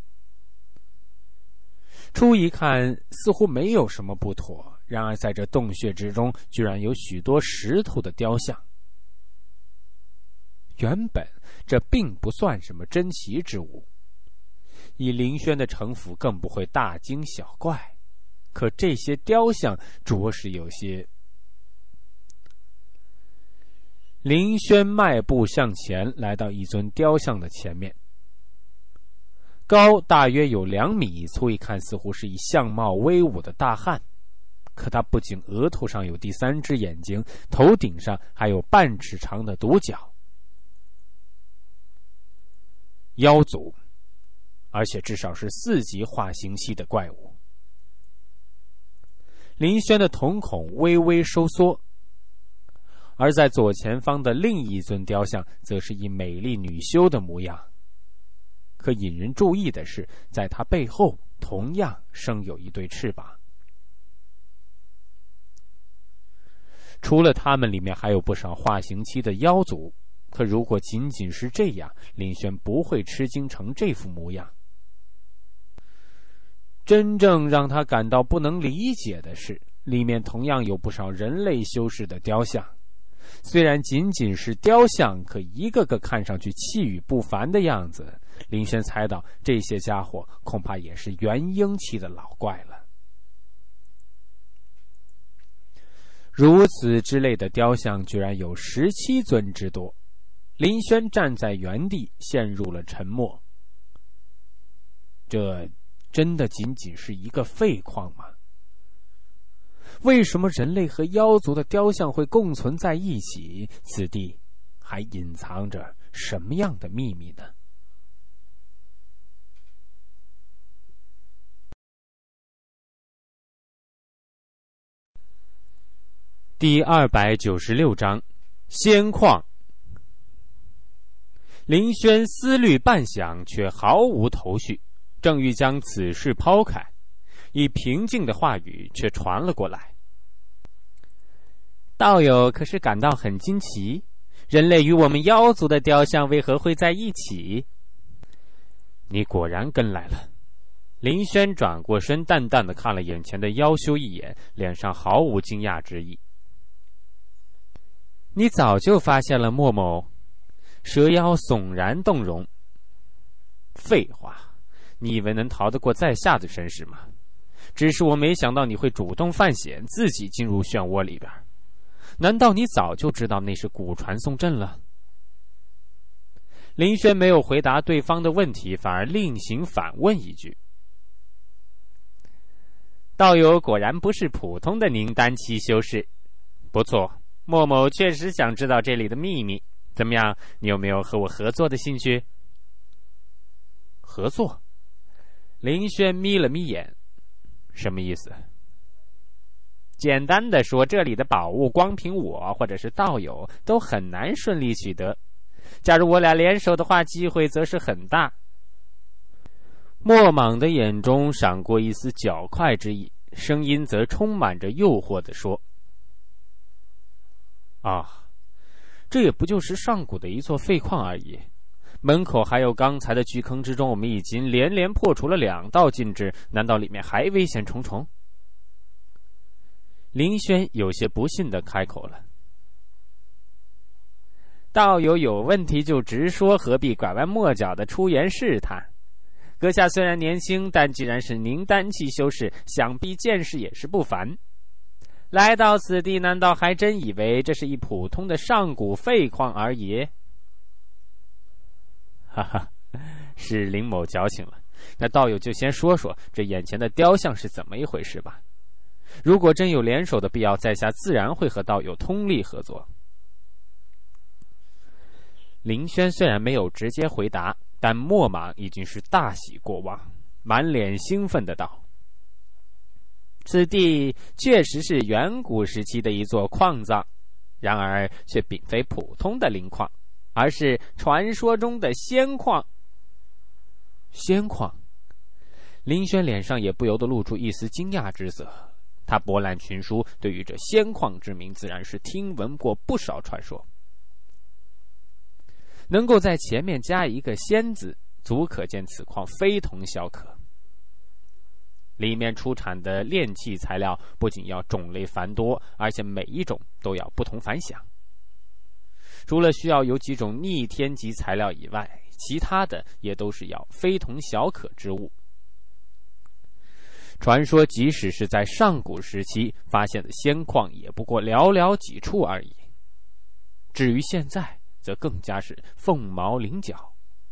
初一看似乎没有什么不妥，然而在这洞穴之中居然有许多石头的雕像。原本这并不算什么珍奇之物，以林轩的城府更不会大惊小怪，可这些雕像着实有些。林轩迈步向前，来到一尊雕像的前面，高大约有2米，粗一看似乎是一相貌威武的大汉。可他不仅额头上有第3只眼睛，头顶上还有半尺长的独角。妖族，而且至少是4级化形期的怪物。林轩的瞳孔微微收缩，而在左前方的另一尊雕像则是一美丽女修的模样。可引人注意的是，在他背后同样生有一对翅膀。除了他们，里面还有不少化形期的妖族，可如果仅仅是这样，林轩不会吃惊成这副模样。真正让他感到不能理解的是，里面同样有不少人类修士的雕像。虽然仅仅是雕像，可一个个看上去气宇不凡的样子，林轩猜到这些家伙恐怕也是元婴期的老怪了。如此之类的雕像居然有17尊之多。林轩站在原地，陷入了沉默。这真的仅仅是一个废矿吗？为什么人类和妖族的雕像会共存在一起？此地还隐藏着什么样的秘密呢？第296章仙矿。林轩思虑半晌，却毫无头绪， 正欲将此事抛开，以平静的话语却传了过来。道友可是感到很惊奇，人类与我们妖族的雕像为何会在一起？你果然跟来了。林轩转过身，淡淡的看了眼前的妖修一眼，脸上毫无惊讶之意。你早就发现了，莫某。蛇妖悚然动容。废话，你以为能逃得过在下的审视吗？只是我没想到你会主动犯险，自己进入漩涡里边。难道你早就知道那是古传送阵了？林轩没有回答对方的问题，反而另行反问一句：道友果然不是普通的宁丹期修士。不错，莫某确实想知道这里的秘密。怎么样，你有没有和我合作的兴趣？合作？林轩眯了眯眼，什么意思？简单的说，这里的宝物光凭我或者是道友都很难顺利取得，假如我俩联手的话，机会则是很大。莫莽的眼中闪过一丝狡快之意，声音则充满着诱惑地说：啊，这也不就是上古的一座废矿而已，门口还有刚才的巨坑之中，我们已经连连破除了2道禁制，难道里面还危险重重？林轩有些不信地开口了：道友有问题就直说，何必拐弯抹角地出言试探？阁下虽然年轻，但既然是宁丹期修士，想必见识也是不凡。来到此地，难道还真以为这是一普通的上古废矿而已？哈哈，是林某矫情了。那道友就先说说这眼前的雕像是怎么一回事吧。如果真有联手的必要，在下自然会和道友通力合作。林轩虽然没有直接回答，但莫莽已经是大喜过望，满脸兴奋的道：此地确实是远古时期的一座矿藏，然而却并非普通的灵矿，而是传说中的仙矿。仙矿？林轩脸上也不由得露出一丝惊讶之色。他博览群书，对于这仙矿之名自然是听闻过不少传说。能够在前面加一个仙字，足可见此矿非同小可。里面出产的炼器材料不仅要种类繁多，而且每一种都要不同凡响。除了需要有几种逆天级材料以外，其他的也都是要非同小可之物。传说即使是在上古时期发现的仙矿，也不过寥寥几处而已。至于现在，则更加是凤毛麟角。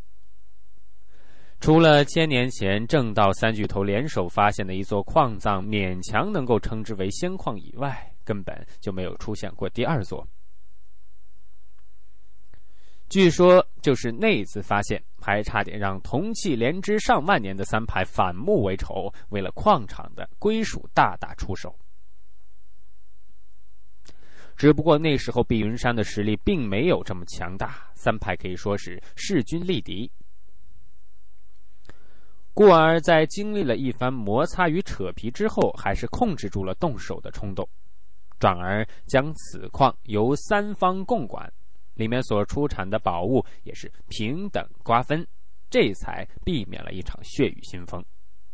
除了1000年前正道3巨头联手发现的一座矿藏勉强能够称之为仙矿以外，根本就没有出现过第2座。据说就是那次发现，还差点让同气连枝上万年的3派反目为仇，为了矿场的归属大打出手。只不过那时候碧云山的实力并没有这么强大，3派可以说是势均力敌。故而在经历了一番摩擦与扯皮之后，还是控制住了动手的冲动，转而将此矿由3方共管，里面所出产的宝物也是平等瓜分，这才避免了一场血雨腥风。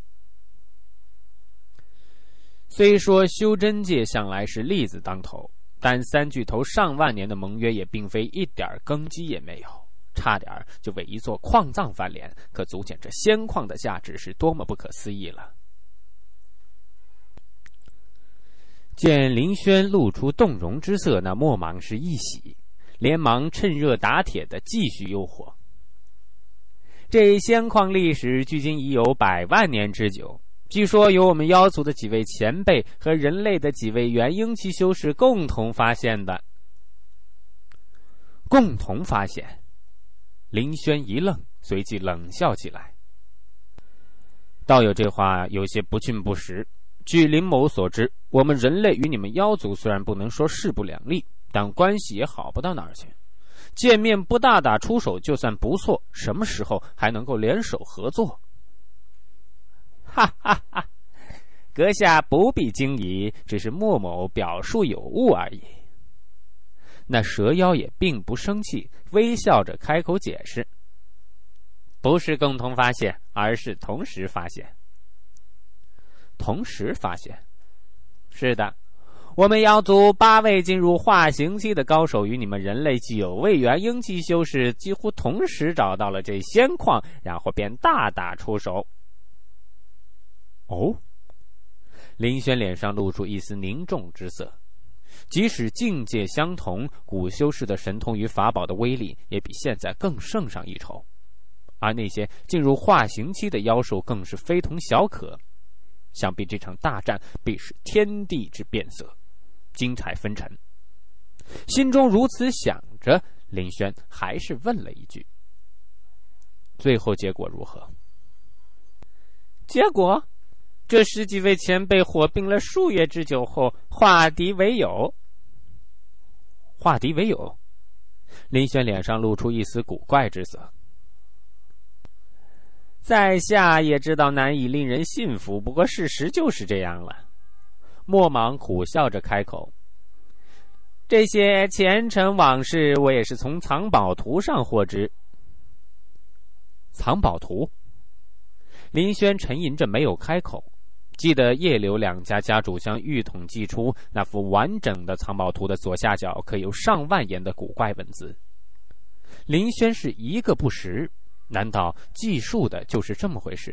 虽说修真界向来是利字当头，但3巨头上万年的盟约也并非一点根基也没有，差点就为一座矿藏翻脸，可足见这仙矿的价值是多么不可思议了。见林轩露出动容之色，那莫莽是一喜，连忙趁热打铁的继续诱惑。这仙矿历史距今已有100万年之久，据说由我们妖族的几位前辈和人类的几位元婴期修士共同发现的。共同发现？林轩一愣，随即冷笑起来。道友这话有些不尽不实。据林某所知，我们人类与你们妖族虽然不能说势不两立，但关系也好不到哪儿去。见面不大打出手就算不错，什么时候还能够联手合作？ 哈哈哈！阁下不必惊疑，只是莫某表述有误而已。那蛇妖也并不生气，微笑着开口解释：不是共同发现，而是同时发现。同时发现？是的，我们妖族8位进入化形期的高手与你们人类9位元婴期修士几乎同时找到了这仙矿，然后便大打出手。哦，林轩脸上露出一丝凝重之色。即使境界相同，古修士的神通与法宝的威力也比现在更胜上一筹，而那些进入化形期的妖兽更是非同小可。想必这场大战必是天地之变色，精彩纷呈。心中如此想着，林轩还是问了一句：最后结果如何？结果，这10几位前辈火并了数月之久后，化敌为友。化敌为友？林轩脸上露出一丝古怪之色。在下也知道难以令人信服，不过事实就是这样了。莫莽苦笑着开口：这些前尘往事，我也是从藏宝图上获知。藏宝图？林轩沉吟着没有开口。记得叶柳2家家主将玉统计出那幅完整的藏宝图的左下角可有上万言的古怪文字。林轩是一个不识，难道记述的就是这么回事？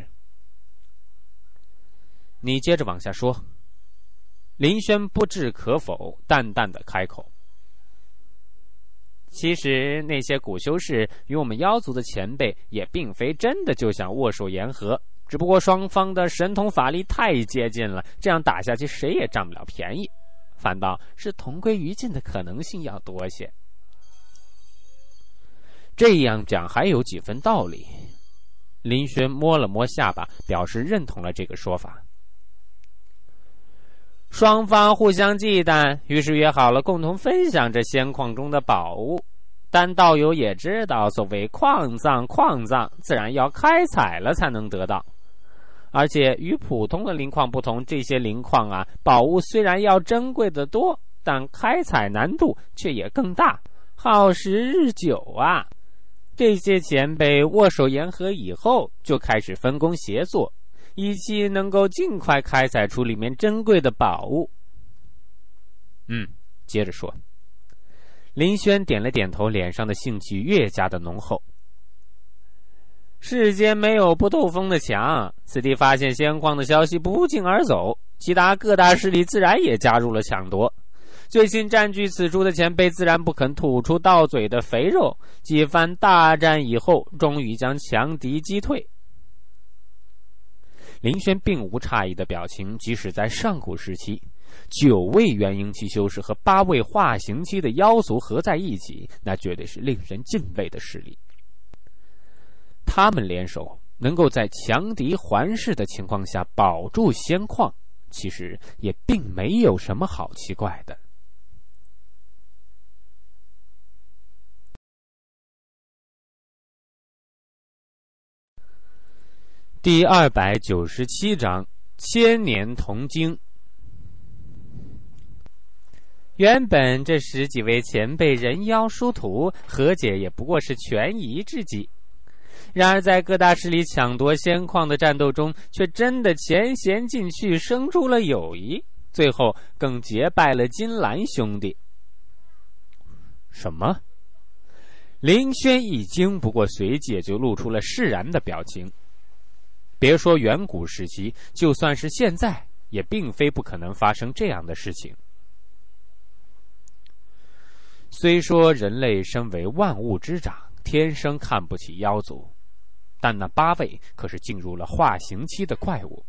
你接着往下说。林轩不置可否，淡淡的开口：其实那些古修士与我们妖族的前辈也并非真的就想握手言和，只不过双方的神通法力太接近了，这样打下去谁也占不了便宜，反倒是同归于尽的可能性要多些。这样讲还有几分道理。林轩摸了摸下巴，表示认同了这个说法。双方互相忌惮，于是约好了共同分享这仙矿中的宝物。但道友也知道，所谓矿藏，自然要开采了才能得到。而且与普通的灵矿不同，这些灵矿啊，宝物虽然要珍贵的多，但开采难度却也更大，耗时日久啊。这些前辈握手言和以后，就开始分工协作，以期能够尽快开采出里面珍贵的宝物。接着说。林轩点了点头，脸上的兴趣越加的浓厚。世间没有不透风的墙，此地发现仙矿的消息不胫而走，其他各大势力自然也加入了抢夺。最近占据此处的前辈自然不肯吐出到嘴的肥肉，几番大战以后，终于将强敌击退。林轩并无诧异的表情，即使在上古时期，9位元婴期修士和8位化形期的妖族合在一起，那绝对是令人敬畏的势力。他们联手，能够在强敌环视的情况下保住仙矿，其实也并没有什么好奇怪的。第297章千年铜经。原本这10几位前辈人妖殊途，和解也不过是权宜之计。然而在各大势力抢夺仙矿的战斗中，却真的前贤进去，生出了友谊，最后更结拜了金兰兄弟。什么？林轩一惊，不过随即也就露出了释然的表情。别说远古时期，就算是现在，也并非不可能发生这样的事情。虽说人类身为万物之长，天生看不起妖族，但那8位可是进入了化形期的怪物。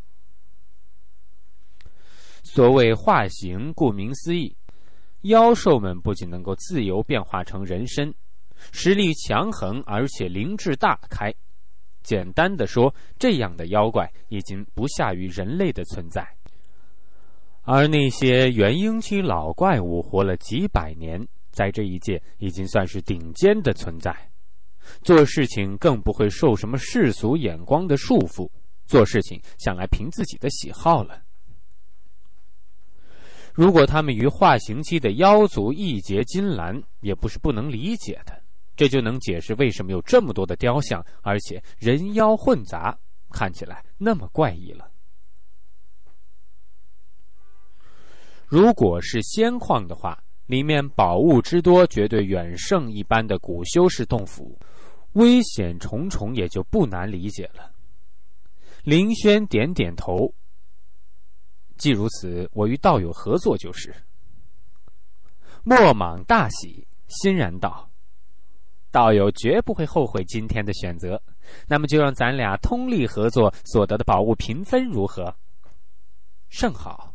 所谓化形，顾名思义，妖兽们不仅能够自由变化成人身，实力强横，而且灵智大开。简单的说，这样的妖怪已经不下于人类的存在。而那些元婴期老怪物活了几百年，在这一界已经算是顶尖的存在，做事情更不会受什么世俗眼光的束缚， 做事情向来凭自己的喜好了。如果他们于化形期的腰足义结金兰，也不是不能理解的，这就能解释为什么有这么多的雕像，而且人妖混杂，看起来那么怪异了。如果是仙矿的话，里面宝物之多，绝对远胜一般的古修士洞府，危险重重，也就不难理解了。林轩点点头，既如此，我与道友合作就是。莫莽大喜，欣然道：道友绝不会后悔今天的选择，那么就让咱俩通力合作，所得的宝物平分如何？甚好。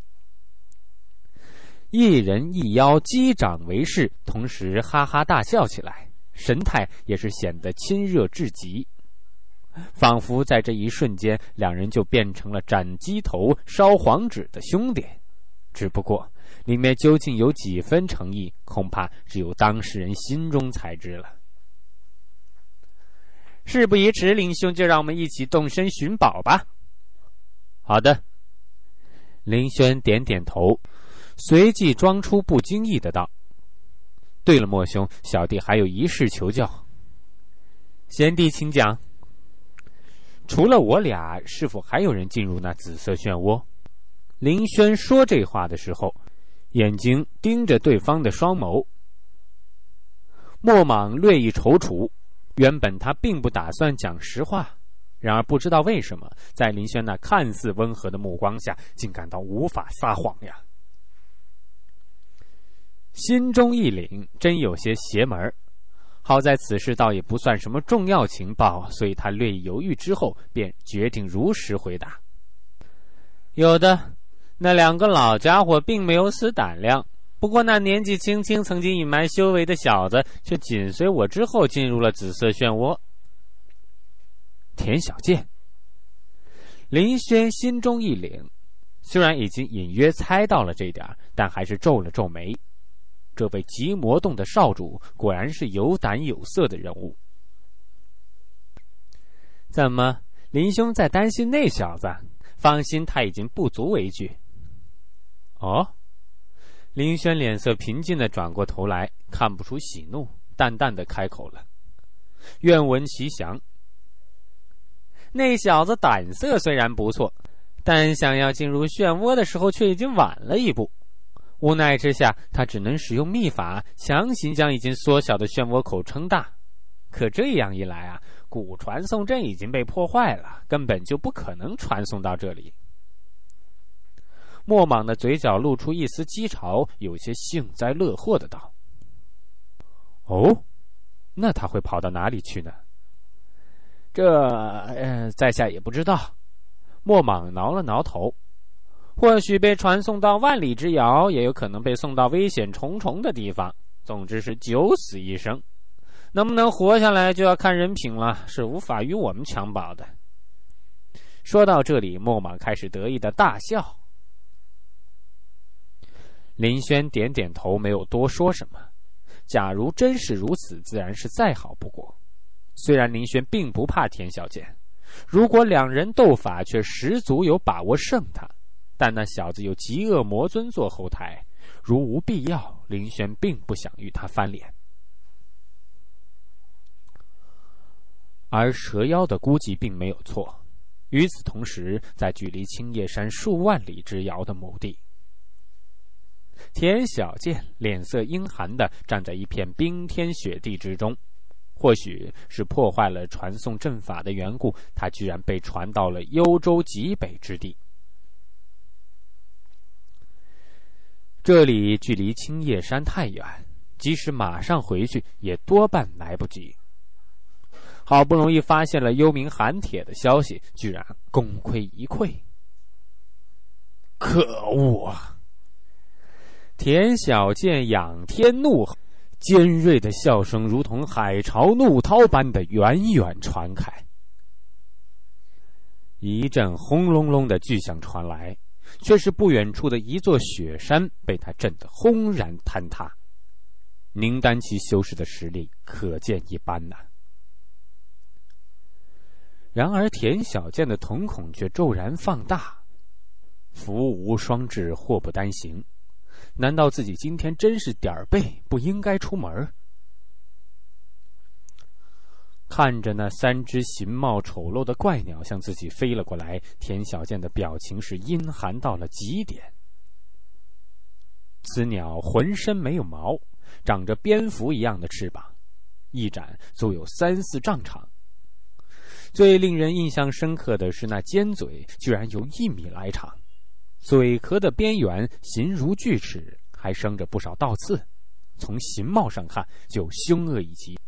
一人一妖击掌为誓，同时哈哈大笑起来，神态也是显得亲热至极，仿佛在这一瞬间，两人就变成了斩鸡头烧黄纸的兄弟。只不过里面究竟有几分诚意，恐怕只有当事人心中才知了。事不宜迟，林兄，就让我们一起动身寻宝吧。好的。林轩点点头，随即装出不经意的道：对了，莫兄，小弟还有一事求教。贤弟请讲。除了我俩，是否还有人进入那紫色漩涡？林轩说这话的时候，眼睛盯着对方的双眸。莫莽略一踌躇，原本他并不打算讲实话，然而不知道为什么，在林轩那看似温和的目光下，竟感到无法撒谎呀。心中一凛，真有些邪门。好在此事倒也不算什么重要情报，所以他略一犹豫之后，便决定如实回答。有的，那两个老家伙并没有死胆量，不过那年纪轻轻曾经隐瞒修为的小子，却紧随我之后进入了紫色漩涡。田小健。林轩心中一凛，虽然已经隐约猜到了这点，但还是皱了皱眉。这位极魔洞的少主果然是有胆有色的人物。怎么，林兄在担心那小子？放心，他已经不足为惧。哦，林轩脸色平静地转过头来，看不出喜怒，淡淡地开口了：愿闻其详。那小子胆色虽然不错，但想要进入漩涡的时候却已经晚了一步。无奈之下，他只能使用秘法，强行将已经缩小的漩涡口撑大。可这样一来啊，古传送阵已经被破坏了，根本就不可能传送到这里。莫莽的嘴角露出一丝讥嘲，有些幸灾乐祸的道：哦，那他会跑到哪里去呢？在下也不知道。莫莽挠了挠头。或许被传送到万里之遥，也有可能被送到危险重重的地方。总之是九死一生，能不能活下来就要看人品了，是无法与我们强保的。说到这里，莫莽开始得意的大笑。林轩点点头，没有多说什么。假如真是如此，自然是再好不过。虽然林轩并不怕田小健，如果两人斗法，却十足有把握胜他。但那小子有极恶魔尊做后台，如无必要，林轩并不想与他翻脸。而蛇妖的估计并没有错，与此同时，在距离青叶山数万里之遥的某地，田小健脸色阴寒地站在一片冰天雪地之中。或许是破坏了传送阵法的缘故，他居然被传到了幽州极北之地。这里距离青叶山太远，即使马上回去也多半来不及。好不容易发现了幽冥寒帖的消息，居然功亏一篑。可恶啊！田小健仰天怒吼，尖锐的笑声如同海潮怒涛般的远远传开。一阵轰隆隆的巨响传来，却是不远处的一座雪山被他震得轰然坍塌。宁丹奇修士的实力可见一斑呐。 然而田小健的瞳孔却骤然放大。福无双至，祸不单行，难道自己今天真是点儿背，不应该出门？看着那3只形貌丑陋的怪鸟向自己飞了过来，田小健的表情是阴寒到了极点。此鸟浑身没有毛，长着蝙蝠一样的翅膀，一展足有3、4丈长。最令人印象深刻的是那尖嘴居然有1米来长，嘴壳的边缘形如锯齿，还生着不少倒刺，从形貌上看就凶恶以极。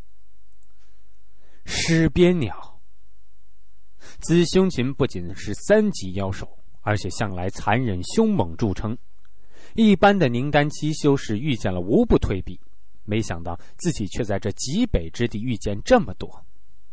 狮边鸟，此凶禽不仅是3级妖兽，而且向来残忍凶猛著称。一般的宁丹七修士遇见了无不退避，没想到自己却在这极北之地遇见这么多。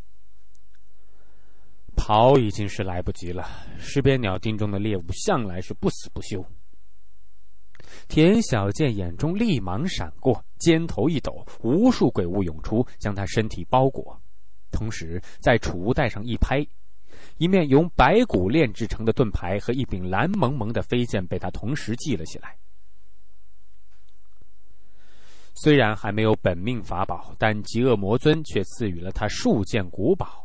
跑已经是来不及了，狮边鸟丁中的猎物向来是不死不休。田小健眼中立芒闪过，肩头一抖，无数鬼物涌出，将他身体包裹，同时在储物袋上一拍，一面用白骨炼制成的盾牌和一柄蓝蒙蒙的飞剑被他同时系了起来。虽然还没有本命法宝，但极恶魔尊却赐予了他数件古宝。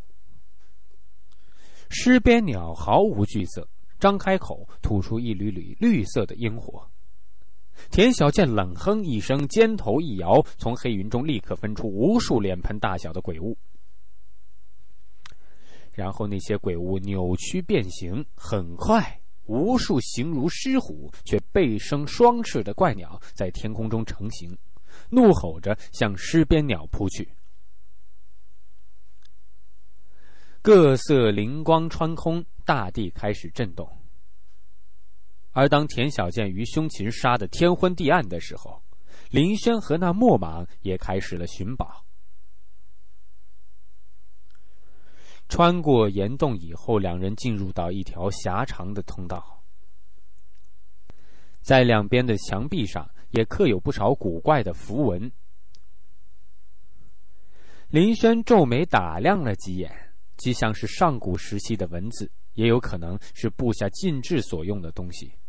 狮边鸟毫无惧色，张开口吐出一缕缕绿色的烟火。田小健冷哼一声，肩头一摇，从黑云中立刻分出无数脸盆大小的鬼物。然后那些鬼物扭曲变形，很快无数形如狮虎却背生双翅的怪鸟在天空中成形，怒吼着向狮边鸟扑去。各色灵光穿空，大地开始震动。而当田小健与凶禽杀得天昏地暗的时候，林轩和那墨蟒也开始了寻宝。穿过岩洞以后，两人进入到一条狭长的通道，在两边的墙壁上也刻有不少古怪的符文。林轩皱眉打量了几眼，既像是上古时期的文字，也有可能是部下禁制所用的东西。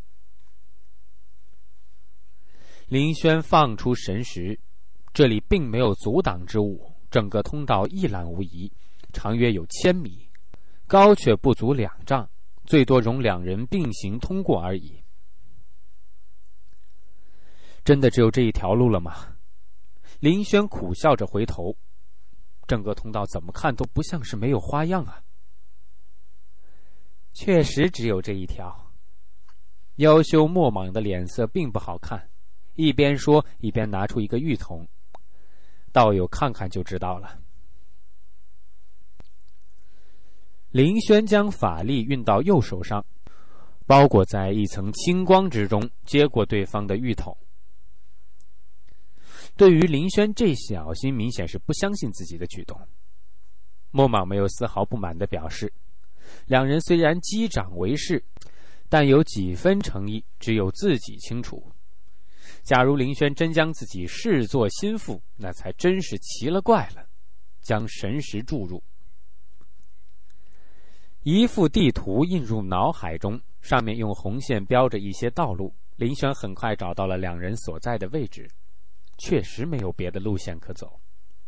林轩放出神识，这里并没有阻挡之物，整个通道一览无遗，长约有1000米，高却不足2丈，最多容2人并行通过而已。真的只有这一条路了吗？林轩苦笑着回头，整个通道怎么看都不像是没有花样啊。确实只有这一条。妖修墨蟒的脸色并不好看，一边说一边拿出一个玉筒，道友看看就知道了。林轩将法力运到右手上，包裹在一层青光之中，接过对方的玉筒。对于林轩这小心，明显是不相信自己的举动。墨蟒没有丝毫不满地表示，两人虽然击掌为誓，但有几分诚意，只有自己清楚。假如林轩真将自己视作心腹，那才真是奇了怪了。将神识注入，一幅地图印入脑海中，上面用红线标着一些道路。林轩很快找到了两人所在的位置，确实没有别的路线可走。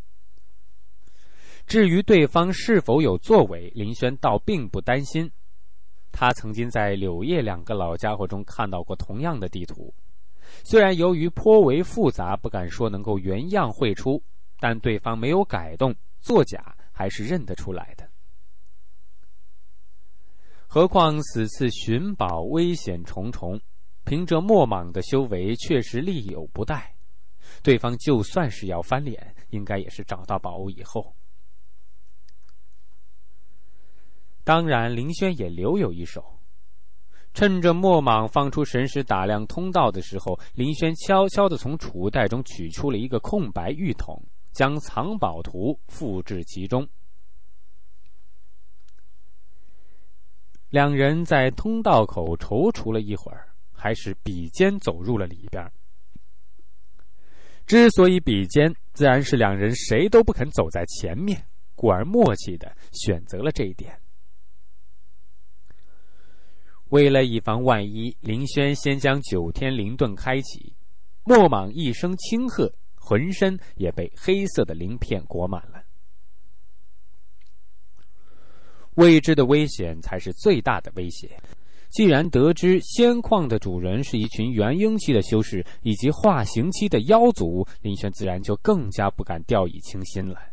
至于对方是否有作为，林轩倒并不担心。他曾经在柳叶2个老家伙中看到过同样的地图，虽然由于颇为复杂，不敢说能够原样绘出，但对方没有改动，作假还是认得出来的。何况此次寻宝危险重重，凭着墨蟒的修为确实力有不逮，对方就算是要翻脸，应该也是找到宝物以后。当然林轩也留有一手，趁着墨蟒放出神识打量通道的时候，林轩悄悄地从储物袋中取出了一个空白玉筒，将藏宝图复制其中。两人在通道口踌躇了一会儿，还是比肩走入了里边。之所以比肩，自然是两人谁都不肯走在前面， 故而默契地选择了这一点。为了以防万一，林轩先将9天灵盾开启，莫莽一声轻喝，浑身也被黑色的鳞片裹满了。未知的危险才是最大的威胁。既然得知仙矿的主人是一群元婴期的修士以及化形期的妖族，林轩自然就更加不敢掉以轻心了。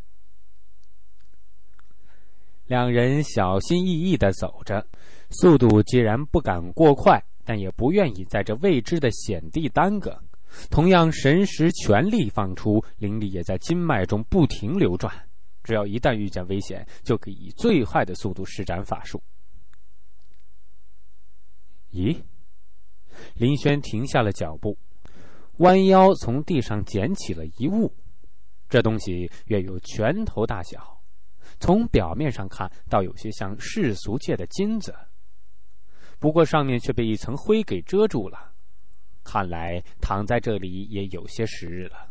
两人小心翼翼地走着，速度既然不敢过快，但也不愿意在这未知的险地耽搁。同样神识全力放出，灵力也在经脉中不停流转，只要一旦遇见危险，就可以以最快的速度施展法术。咦，林轩停下了脚步，弯腰从地上捡起了一物。这东西约有拳头大小，从表面上看倒有些像世俗界的金子，不过上面却被一层灰给遮住了，看来躺在这里也有些时日了。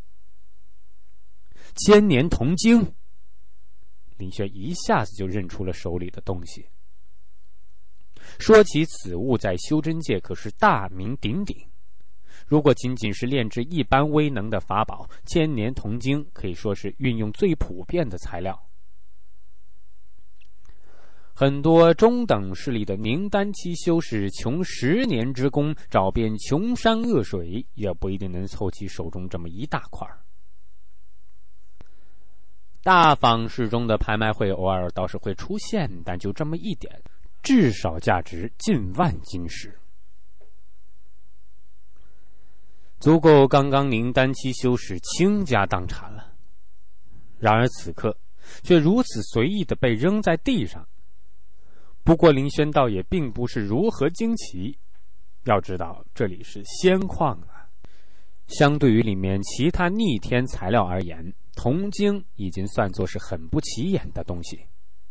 千年铜晶，林轩一下子就认出了手里的东西。说起此物，在修真界可是大名鼎鼎。如果仅仅是炼制一般威能的法宝，千年铜晶可以说是运用最普遍的材料。很多中等势力的灵丹期修士穷10年之功，找遍穷山恶水，也不一定能凑齐手中这么一大块。大坊市中的拍卖会偶尔倒是会出现，但就这么一点，至少价值近万金石，足够刚刚灵丹期修士倾家荡产了。然而此刻却如此随意地被扔在地上。不过林轩倒也并不是如何惊奇，要知道这里是仙矿啊，相对于里面其他逆天材料而言，铜晶已经算作是很不起眼的东西。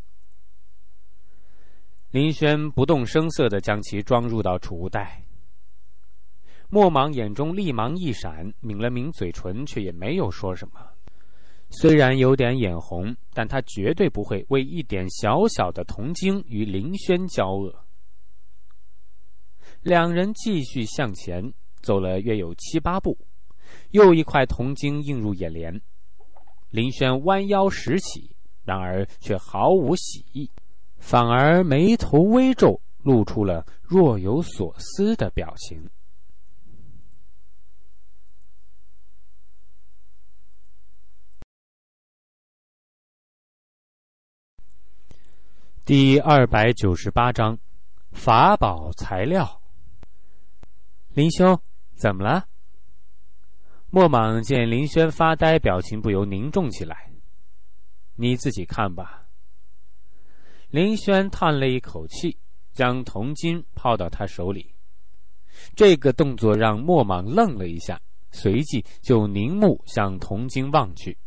林轩不动声色地将其装入到储物袋。莫莽眼中厉芒一闪，抿了抿嘴唇，却也没有说什么。虽然有点眼红，但他绝对不会为一点小小的铜晶与林轩交恶。两人继续向前走了约有7、8步，又一块铜晶映入眼帘。林轩弯腰拾起，然而却毫无喜意，反而眉头微皱，露出了若有所思的表情。第298章，法宝材料。林兄，怎么了？莫莽见林轩发呆，表情不由凝重起来。你自己看吧。林轩叹了一口气，将铜晶抛到他手里。这个动作让莫莽愣了一下，随即就凝目向铜晶望去。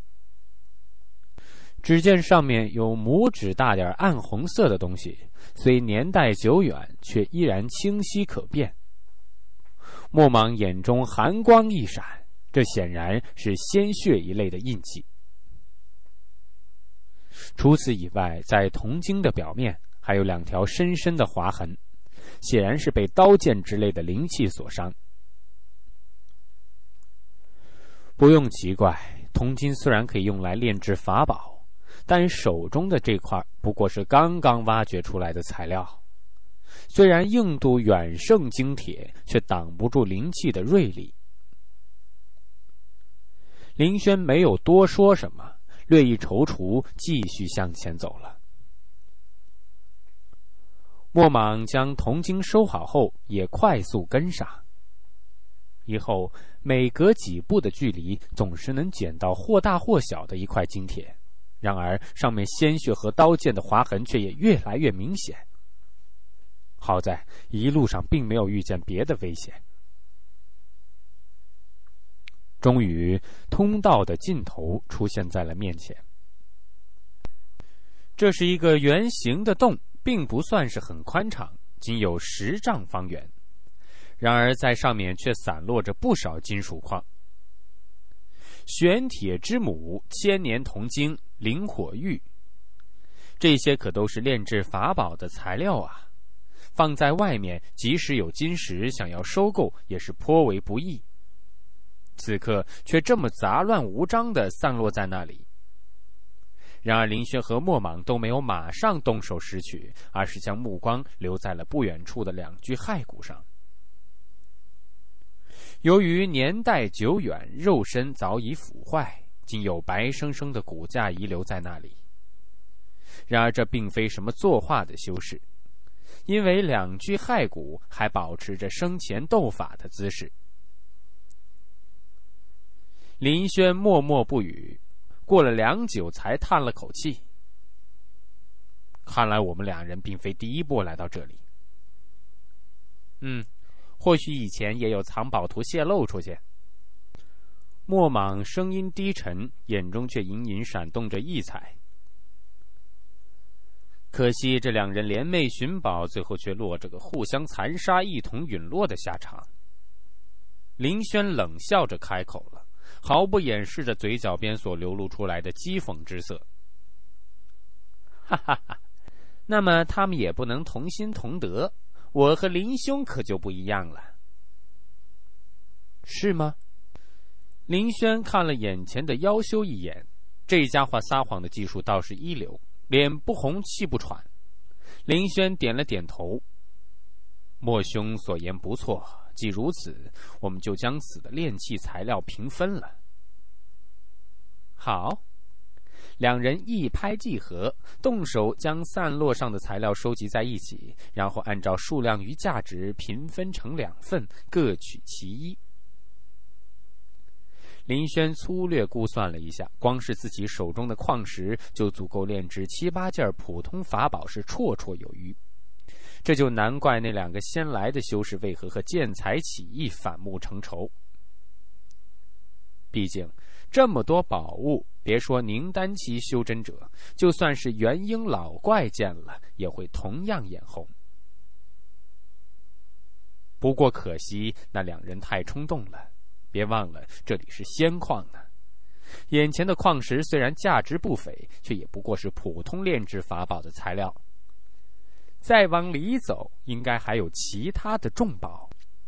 只见上面有拇指大点暗红色的东西，虽年代久远，却依然清晰可辨。莫莽眼中寒光一闪，这显然是鲜血一类的印记。除此以外，在铜晶的表面还有2条深深的划痕，显然是被刀剑之类的灵气所伤。不用奇怪，铜晶虽然可以用来炼制法宝，但手中的这块不过是刚刚挖掘出来的材料，虽然硬度远胜精铁，却挡不住灵气的锐利。林轩没有多说什么，略一踌躇，继续向前走了。莫莽将铜晶收好后，也快速跟上。以后每隔几步的距离，总是能捡到或大或小的一块金铁。然而上面鲜血和刀剑的划痕却也越来越明显。好在一路上并没有遇见别的危险。终于通道的尽头出现在了面前。这是一个圆形的洞，并不算是很宽敞，仅有10丈方圆。然而在上面却散落着不少金属矿。玄铁之母千年铜晶灵火玉，这些可都是炼制法宝的材料啊！放在外面，即使有金石想要收购，也是颇为不易。此刻却这么杂乱无章地散落在那里。然而林轩和莫莽都没有马上动手拾取，而是将目光留在了不远处的2具骸骨上。由于年代久远，肉身早已腐坏，仅有白生生的骨架遗留在那里。然而这并非什么作画的修饰，因为2具骸骨还保持着生前斗法的姿势。林轩默默不语，过了良久才叹了口气。看来我们2人并非第一波来到这里。或许以前也有藏宝图泄露出去。莫莽声音低沉，眼中却隐隐闪动着异彩。可惜这2人联袂寻宝，最后却落着个互相残杀、一同陨落的下场。林轩冷笑着开口了，毫不掩饰着嘴角边所流露出来的讥讽之色。哈哈哈，那么他们也不能同心同德，我和林兄可就不一样了。是吗？林轩看了眼前的妖修一眼，这家伙撒谎的技术倒是一流，脸不红气不喘。林轩点了点头。莫兄所言不错，既如此，我们就将此的炼器材料平分了。好，2人一拍即合，动手将散落上的材料收集在一起，然后按照数量与价值平分成2份，各取其一。林轩粗略估算了一下，光是自己手中的矿石就足够炼制7、8件普通法宝，是绰绰有余。这就难怪那2个先来的修士为何和剑才起义反目成仇。毕竟这么多宝物，别说宁丹期修真者，就算是元婴老怪见了，也会同样眼红。不过可惜那2人太冲动了，别忘了这里是仙矿呢。眼前的矿石虽然价值不菲，却也不过是普通炼制法宝的材料。再往里走，应该还有其他的重宝。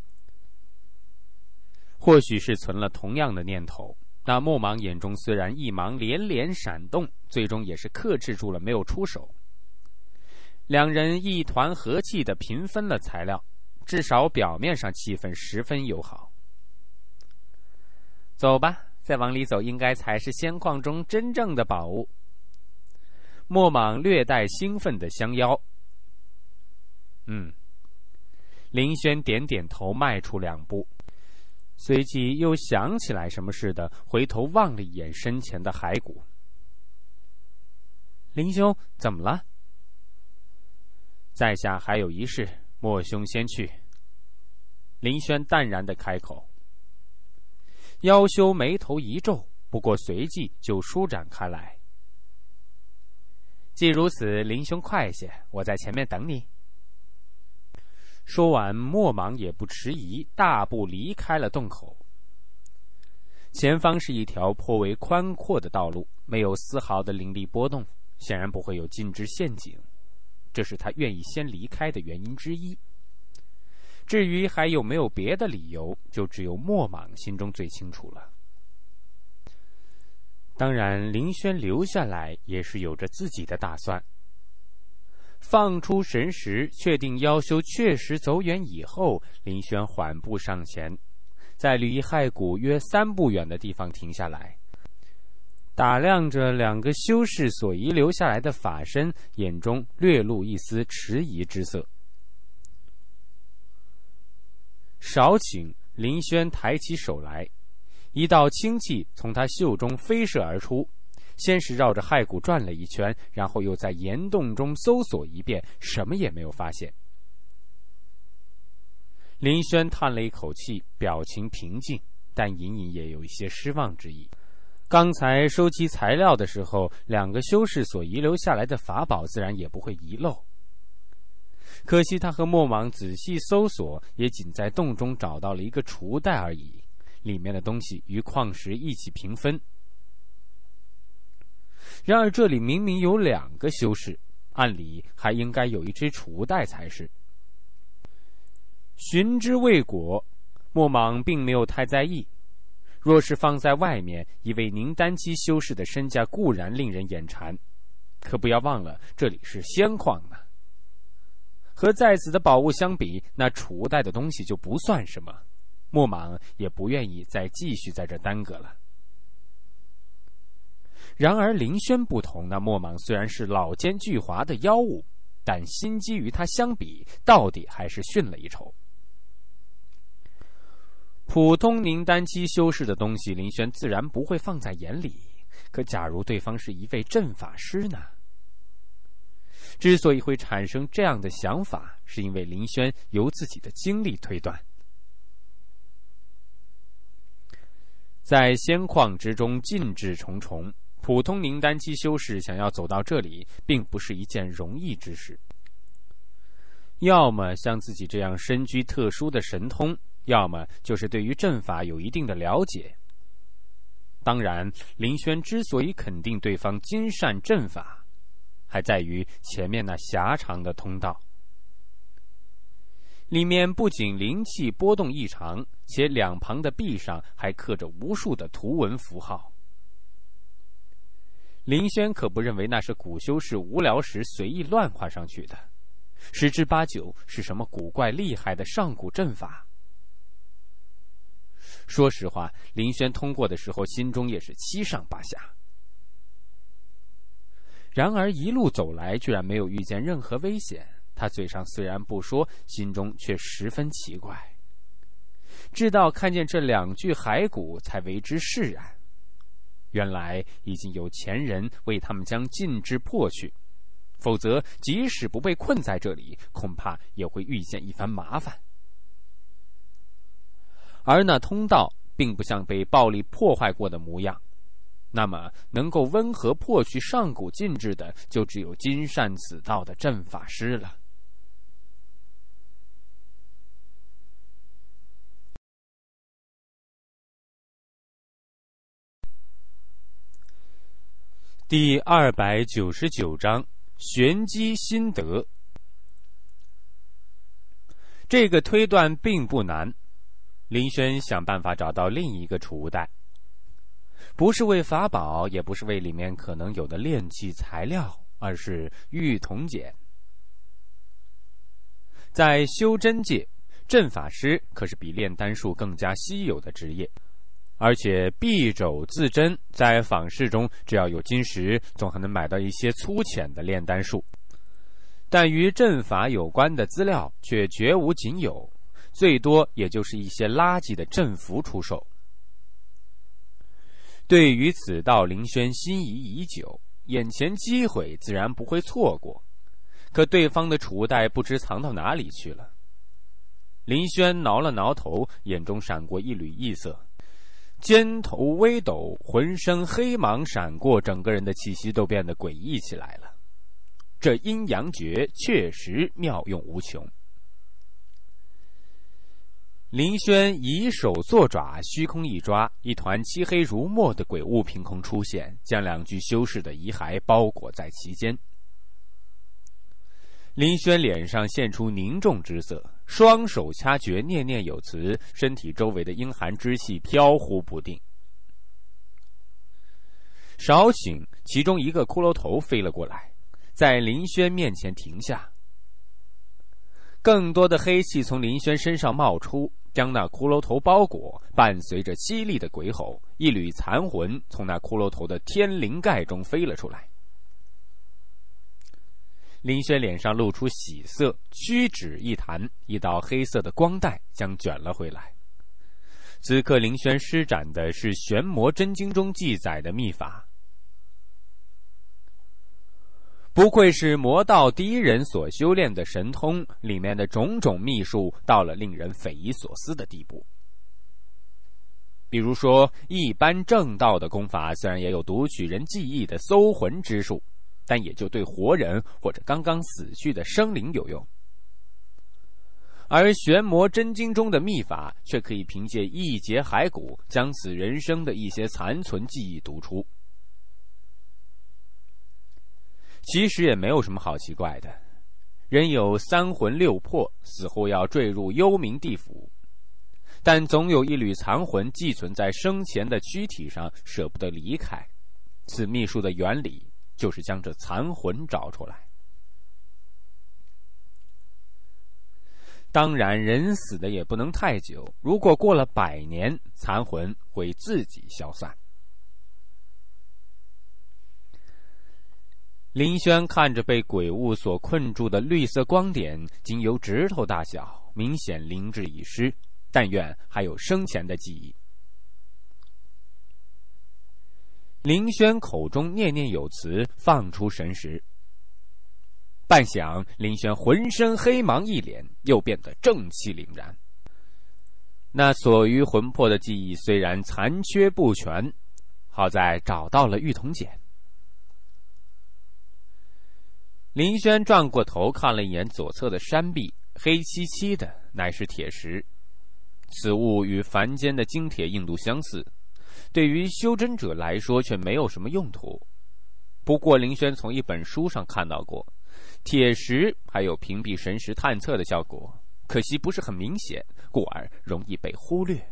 或许是存了同样的念头，那莫莽眼中虽然一芒连连闪动，最终也是克制住了，没有出手。2人一团和气地平分了材料，至少表面上气氛十分友好。走吧，再往里走，应该才是仙矿中真正的宝物。莫莽略带兴奋地相邀。林轩点点头，迈出2步，随即又想起来什么似的，回头望了一眼身前的骸骨。林兄，怎么了？在下还有一事，莫兄先去。林轩淡然地开口。妖修眉头一皱，不过随即就舒展开来。既如此，林兄快些，我在前面等你。说完，莫莽也不迟疑，大步离开了洞口。前方是一条颇为宽阔的道路，没有丝毫的灵力波动，显然不会有禁制陷阱，这是他愿意先离开的原因之一。至于还有没有别的理由，就只有莫莽心中最清楚了。当然，林轩留下来也是有着自己的打算。放出神识，确定妖修确实走远以后，林轩缓步上前，在离骸骨约3步远的地方停下来，打量着2个修士所遗留下来的法身，眼中略露一丝迟疑之色。少顷，林轩抬起手来，一道清气从他袖中飞射而出，先是绕着骸骨转了一圈，然后又在岩洞中搜索一遍，什么也没有发现。林轩叹了一口气，表情平静，但隐隐也有一些失望之意。刚才收集材料的时候，2个修士所遗留下来的法宝自然也不会遗漏。可惜他和莫莽仔细搜索，也仅在洞中找到了一个储物袋而已，里面的东西与矿石一起平分。 然而这里明明有2个修士，按理还应该有一只雏带才是。寻之未果，莫莽并没有太在意。若是放在外面，一位宁丹期修士的身价固然令人眼馋，可不要忘了这里是仙矿呢。和在此的宝物相比，那雏带的东西就不算什么，莫莽也不愿意再继续在这耽搁了。然而林轩不同，那莫莽虽然是老奸巨猾的妖物，但心机与他相比，到底还是逊了一筹。普通宁丹期修士的东西，林轩自然不会放在眼里，可假如对方是一位阵法师呢？之所以会产生这样的想法，是因为林轩由自己的经历推断。在仙矿之中禁制重重，普通宁丹期修士想要走到这里，并不是一件容易之事。要么像自己这样身居特殊的神通，要么就是对于阵法有一定的了解。当然，林轩之所以肯定对方精善阵法，还在于前面那狭长的通道。里面不仅灵气波动异常，且两旁的壁上还刻着无数的图文符号。林轩可不认为那是古修士无聊时随意乱画上去的，十之八九是什么古怪厉害的上古阵法。说实话，林轩通过的时候心中也是七上八下。然而一路走来居然没有遇见任何危险，他嘴上虽然不说，心中却十分奇怪。直到看见这2具骸骨才为之释然，原来已经有前人为他们将禁制破去，否则即使不被困在这里，恐怕也会遇见一番麻烦。而那通道并不像被暴力破坏过的模样，那么能够温和破去上古禁制的，就只有金善此道的阵法师了。第299章玄机心得。这个推断并不难，林轩想办法找到另一个储物袋，不是为法宝，也不是为里面可能有的炼器材料，而是玉铜简。在修真界，阵法师可是比炼丹术更加稀有的职业，而且敝帚自珍，在坊市中只要有金石，总还能买到一些粗浅的炼丹术，但与阵法有关的资料却绝无仅有，最多也就是一些垃圾的阵符出售。对于此道，林轩心仪已久，眼前机会自然不会错过，可对方的储物袋不知藏到哪里去了。林轩挠了挠头，眼中闪过一缕异色，肩头微抖，浑身黑芒闪过，整个人的气息都变得诡异起来了。这阴阳诀确实妙用无穷。林轩以手作爪，虚空一抓，一团漆黑如墨的鬼物凭空出现，将2具修士的遗骸包裹在其间。林轩脸上现出凝重之色，双手掐诀，念念有词，身体周围的阴寒之气飘忽不定。少顷，其中一个骷髅头飞了过来，在林轩面前停下。更多的黑气从林轩身上冒出，将那骷髅头包裹，伴随着凄厉的鬼吼，一缕残魂从那骷髅头的天灵盖中飞了出来。林轩脸上露出喜色，屈指一弹，一道黑色的光带将卷了回来。此刻林轩施展的是玄魔真经中记载的秘法，不愧是魔道第一人所修炼的神通，里面的种种秘术到了令人匪夷所思的地步。比如说，一般正道的功法虽然也有读取人记忆的搜魂之术，但也就对活人或者刚刚死去的生灵有用。而玄魔真经中的秘法却可以凭借一节骸骨，将此人生的一些残存记忆读出。 其实也没有什么好奇怪的，人有三魂六魄，死后要坠入幽冥地府，但总有一缕残魂寄存在生前的躯体上，舍不得离开。此秘术的原理就是将这残魂找出来。当然，人死的也不能太久，如果过了100年，残魂会自己消散。林轩看着被鬼物所困住的绿色光点，仅有指头大小，明显灵智已失，但愿还有生前的记忆。林轩口中念念有词，放出神识。半晌，林轩浑身黑芒一脸，又变得正气凛然。那所余魂魄的记忆虽然残缺不全，好在找到了玉铜简。林轩转过头看了一眼左侧的山壁，黑漆漆的，乃是铁石。此物与凡间的精铁硬度相似，对于修真者来说却没有什么用途。不过林轩从一本书上看到过，铁石还有屏蔽神识探测的效果，可惜不是很明显，故而容易被忽略。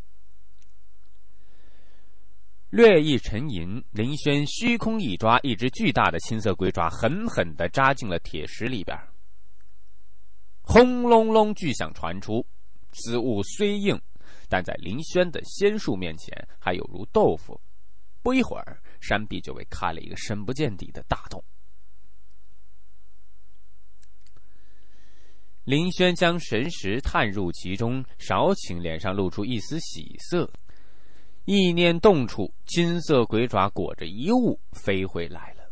略一沉吟，林轩虚空一抓，一只巨大的青色鬼爪狠狠地扎进了铁石里边。轰隆隆巨响传出，此物虽硬，但在林轩的仙术面前还有如豆腐。不一会儿，山壁就被开了一个深不见底的大洞。林轩将神识探入其中，少顷脸上露出一丝喜色。意念动处，金色鬼爪裹着一物飞回来了，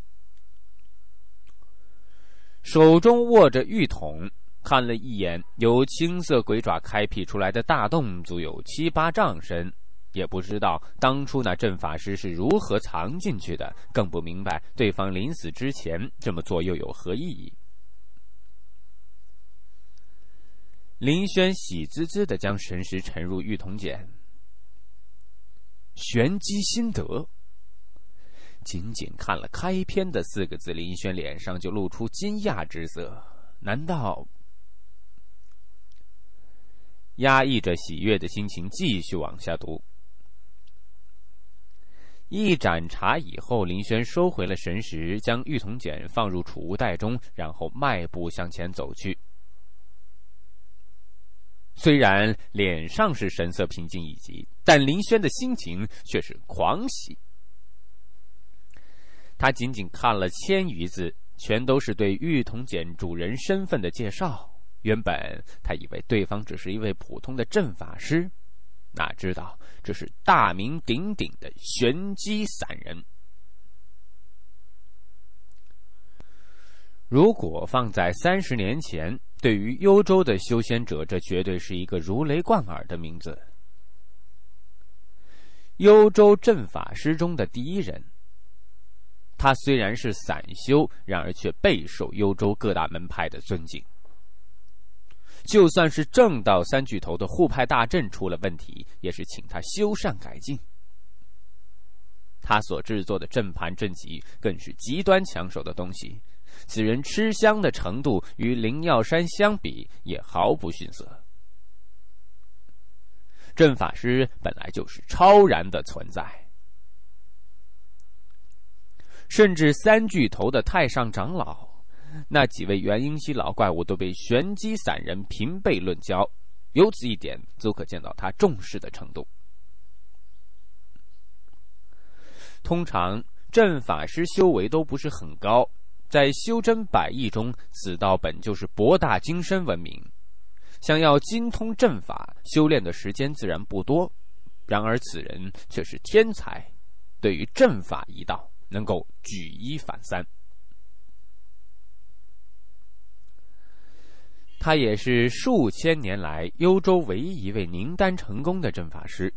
手中握着玉筒，看了一眼由青色鬼爪开辟出来的大洞，足有7、8丈深。也不知道当初那阵法师是如何藏进去的，更不明白对方临死之前这么做又有何意义。林轩喜滋滋地将神识沉入玉铜简。玄机心得。仅仅看了开篇的4个字，林轩脸上就露出惊讶之色。难道？压抑着喜悦的心情，继续往下读。一盏茶以后，林轩收回了神识，将玉铜简放入储物袋中，然后迈步向前走去。虽然脸上是神色平静以及，但林轩的心情却是狂喜。他仅仅看了1000余字，全都是对玉铜简主人身份的介绍。原本他以为对方只是一位普通的阵法师，哪知道这是大名鼎鼎的玄机散人。如果放在30年前，对于幽州的修仙者，这绝对是一个如雷贯耳的名字。幽州阵法师中的第一人，他虽然是散修，然而却备受幽州各大门派的尊敬。就算是正道3巨头的护派大阵出了问题，也是请他修缮改进。他所制作的阵盘阵旗更是极端抢手的东西，此人吃香的程度与灵药山相比也毫不逊色。阵法师本来就是超然的存在，甚至3巨头的太上长老，那几位元婴期老怪物都被玄机散人平辈论交，由此一点足可见到他重视的程度。通常阵法师修为都不是很高，在修真百艺中，此道本就是博大精深闻名，想要精通阵法，修炼的时间自然不多。然而此人却是天才，对于阵法一道能够举一反三。他也是数千年来幽州唯一一位宁丹成功的阵法师。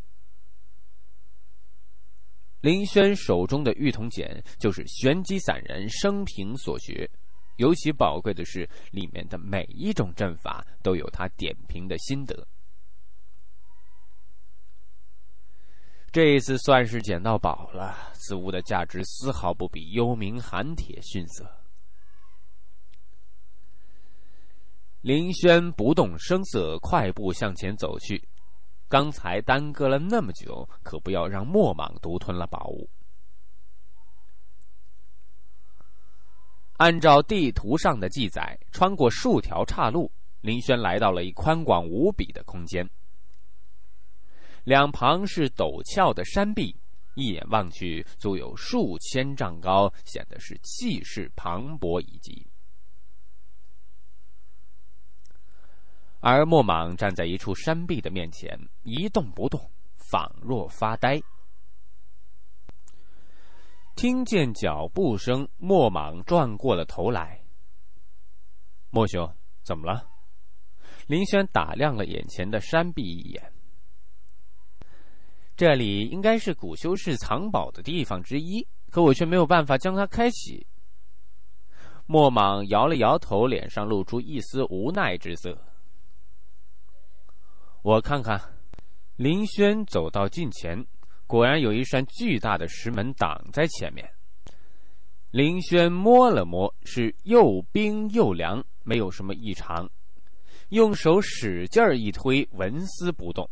林轩手中的玉铜简就是玄机散人生平所学，尤其宝贵的是里面的每一种阵法都有他点评的心得。这一次算是捡到宝了， 此物的价值丝毫不比幽冥寒铁逊色。林轩不动声色，快步向前走去。刚才耽搁了那么久，可不要让墨莽独吞了宝物。按照地图上的记载，穿过数条岔路，林轩来到了一宽广无比的空间。两旁是陡峭的山壁，一眼望去足有数千丈高，显得是气势磅礴以极。而墨莽站在一处山壁的面前，一动不动，仿若发呆。听见脚步声，墨莽转过了头来。墨兄，怎么了？林轩打量了眼前的山壁一眼。这里应该是古修士藏宝的地方之一，可我却没有办法将它开启。墨莽摇了摇头，脸上露出一丝无奈之色。我看看。林轩走到近前，果然有一扇巨大的石门挡在前面。林轩摸了摸，是又冰又凉，没有什么异常。用手使劲儿一推，纹丝不动。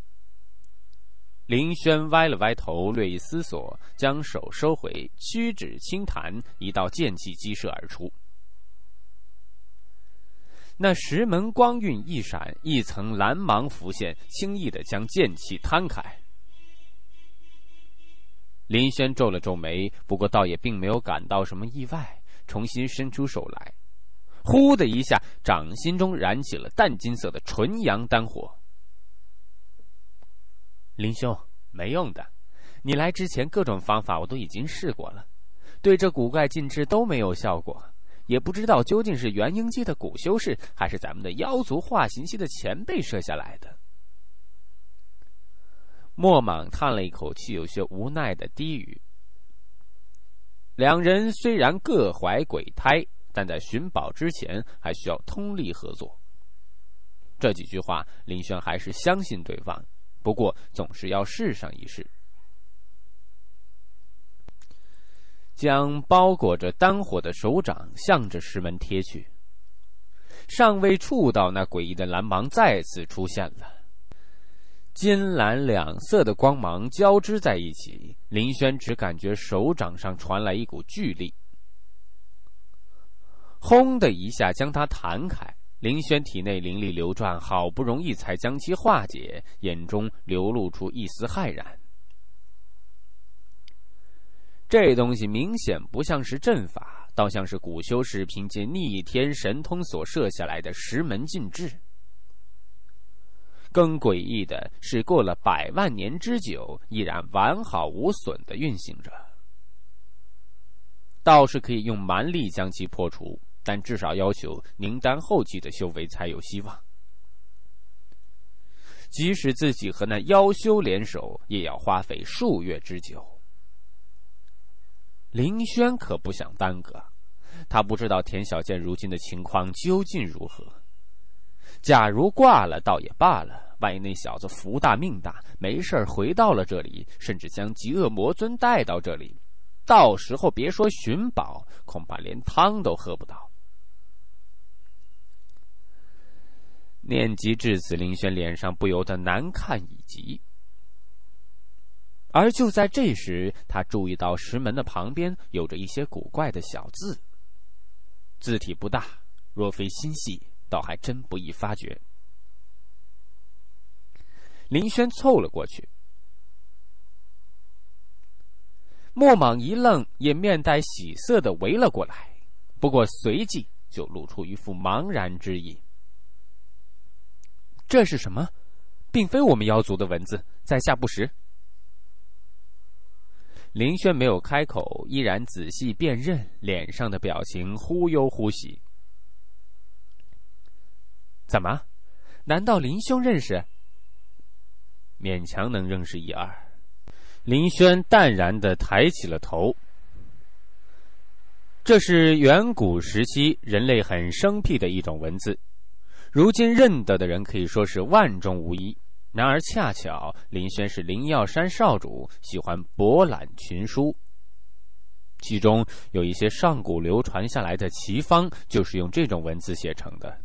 林轩歪了歪头，略一思索，将手收回，屈指轻弹，一道剑气激射而出。那石门光晕一闪，一层蓝芒浮现，轻易地将剑气摊开。林轩皱了皱眉，不过倒也并没有感到什么意外，重新伸出手来，呼的一下，掌心中燃起了淡金色的纯阳丹火。林兄，没用的，你来之前各种方法我都已经试过了，对这古怪禁制都没有效果，也不知道究竟是元婴期的古修士，还是咱们的妖族化形期的前辈设下来的。墨莽叹了一口气，有些无奈的低语。两人虽然各怀鬼胎，但在寻宝之前还需要通力合作。这几句话林轩还是相信对方，不过总是要试上一试。将包裹着丹火的手掌向着石门贴去，尚未触到，那诡异的蓝芒再次出现了。金蓝两色的光芒交织在一起，林轩只感觉手掌上传来一股巨力，轰的一下将它弹开。林轩体内灵力流转，好不容易才将其化解，眼中流露出一丝骇然。这东西明显不像是阵法，倒像是古修士凭借逆天神通所设下来的石门禁制。更诡异的是，过了100万年之久，依然完好无损地运行着。倒是可以用蛮力将其破除，但至少要求凝丹后期的修为才有希望。即使自己和那妖修联手，也要花费数月之久。林轩可不想耽搁，他不知道田小健如今的情况究竟如何。假如挂了倒也罢了，万一那小子福大命大，没事回到了这里，甚至将极恶魔尊带到这里，到时候别说寻宝，恐怕连汤都喝不到。念及至此，林轩脸上不由得难看以极。而就在这时，他注意到石门的旁边有着一些古怪的小字，字体不大，若非心细，倒还真不易发觉。林轩凑了过去，墨莽一愣，也面带喜色地围了过来，不过随即就露出一副茫然之意。这是什么？并非我们妖族的文字，在下不识。林轩没有开口，依然仔细辨认，脸上的表情忽忧忽喜。怎么？难道林兄认识？勉强能认识一二。林轩淡然地抬起了头。这是远古时期人类很生僻的一种文字，如今认得的人可以说是万中无一。 然而恰巧林轩是灵药山少主，喜欢博览群书，其中有一些上古流传下来的奇方就是用这种文字写成的。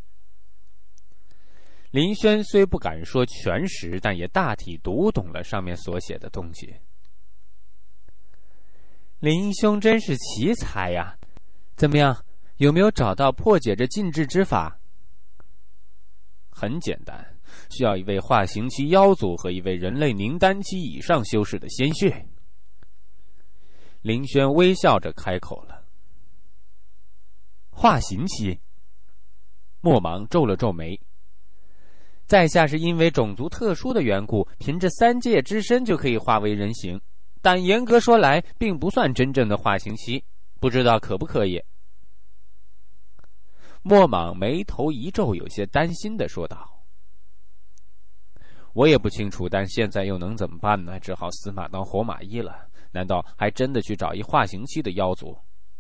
林轩虽不敢说全实，但也大体读懂了上面所写的东西。林兄真是奇才呀！怎么样，有没有找到破解这禁制之法？很简单，需要一位化形期妖族和一位人类凝丹期以上修士的鲜血。林轩微笑着开口了。化形期？莫芒皱了皱眉。在下是因为种族特殊的缘故，凭着3界之身就可以化为人形，但严格说来并不算真正的化形期，不知道可不可以？莫莽眉头一皱，有些担心地说道：我也不清楚，但现在又能怎么办呢？只好死马当活马医了。难道还真的去找一化形期的妖族？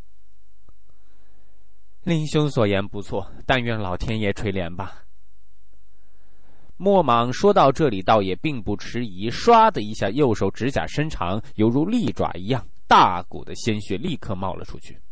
林兄所言不错，但愿老天爷垂怜吧。莫莽说到这里，倒也并不迟疑，唰的一下，右手指甲伸长，犹如利爪一样，大股的鲜血立刻冒了出去。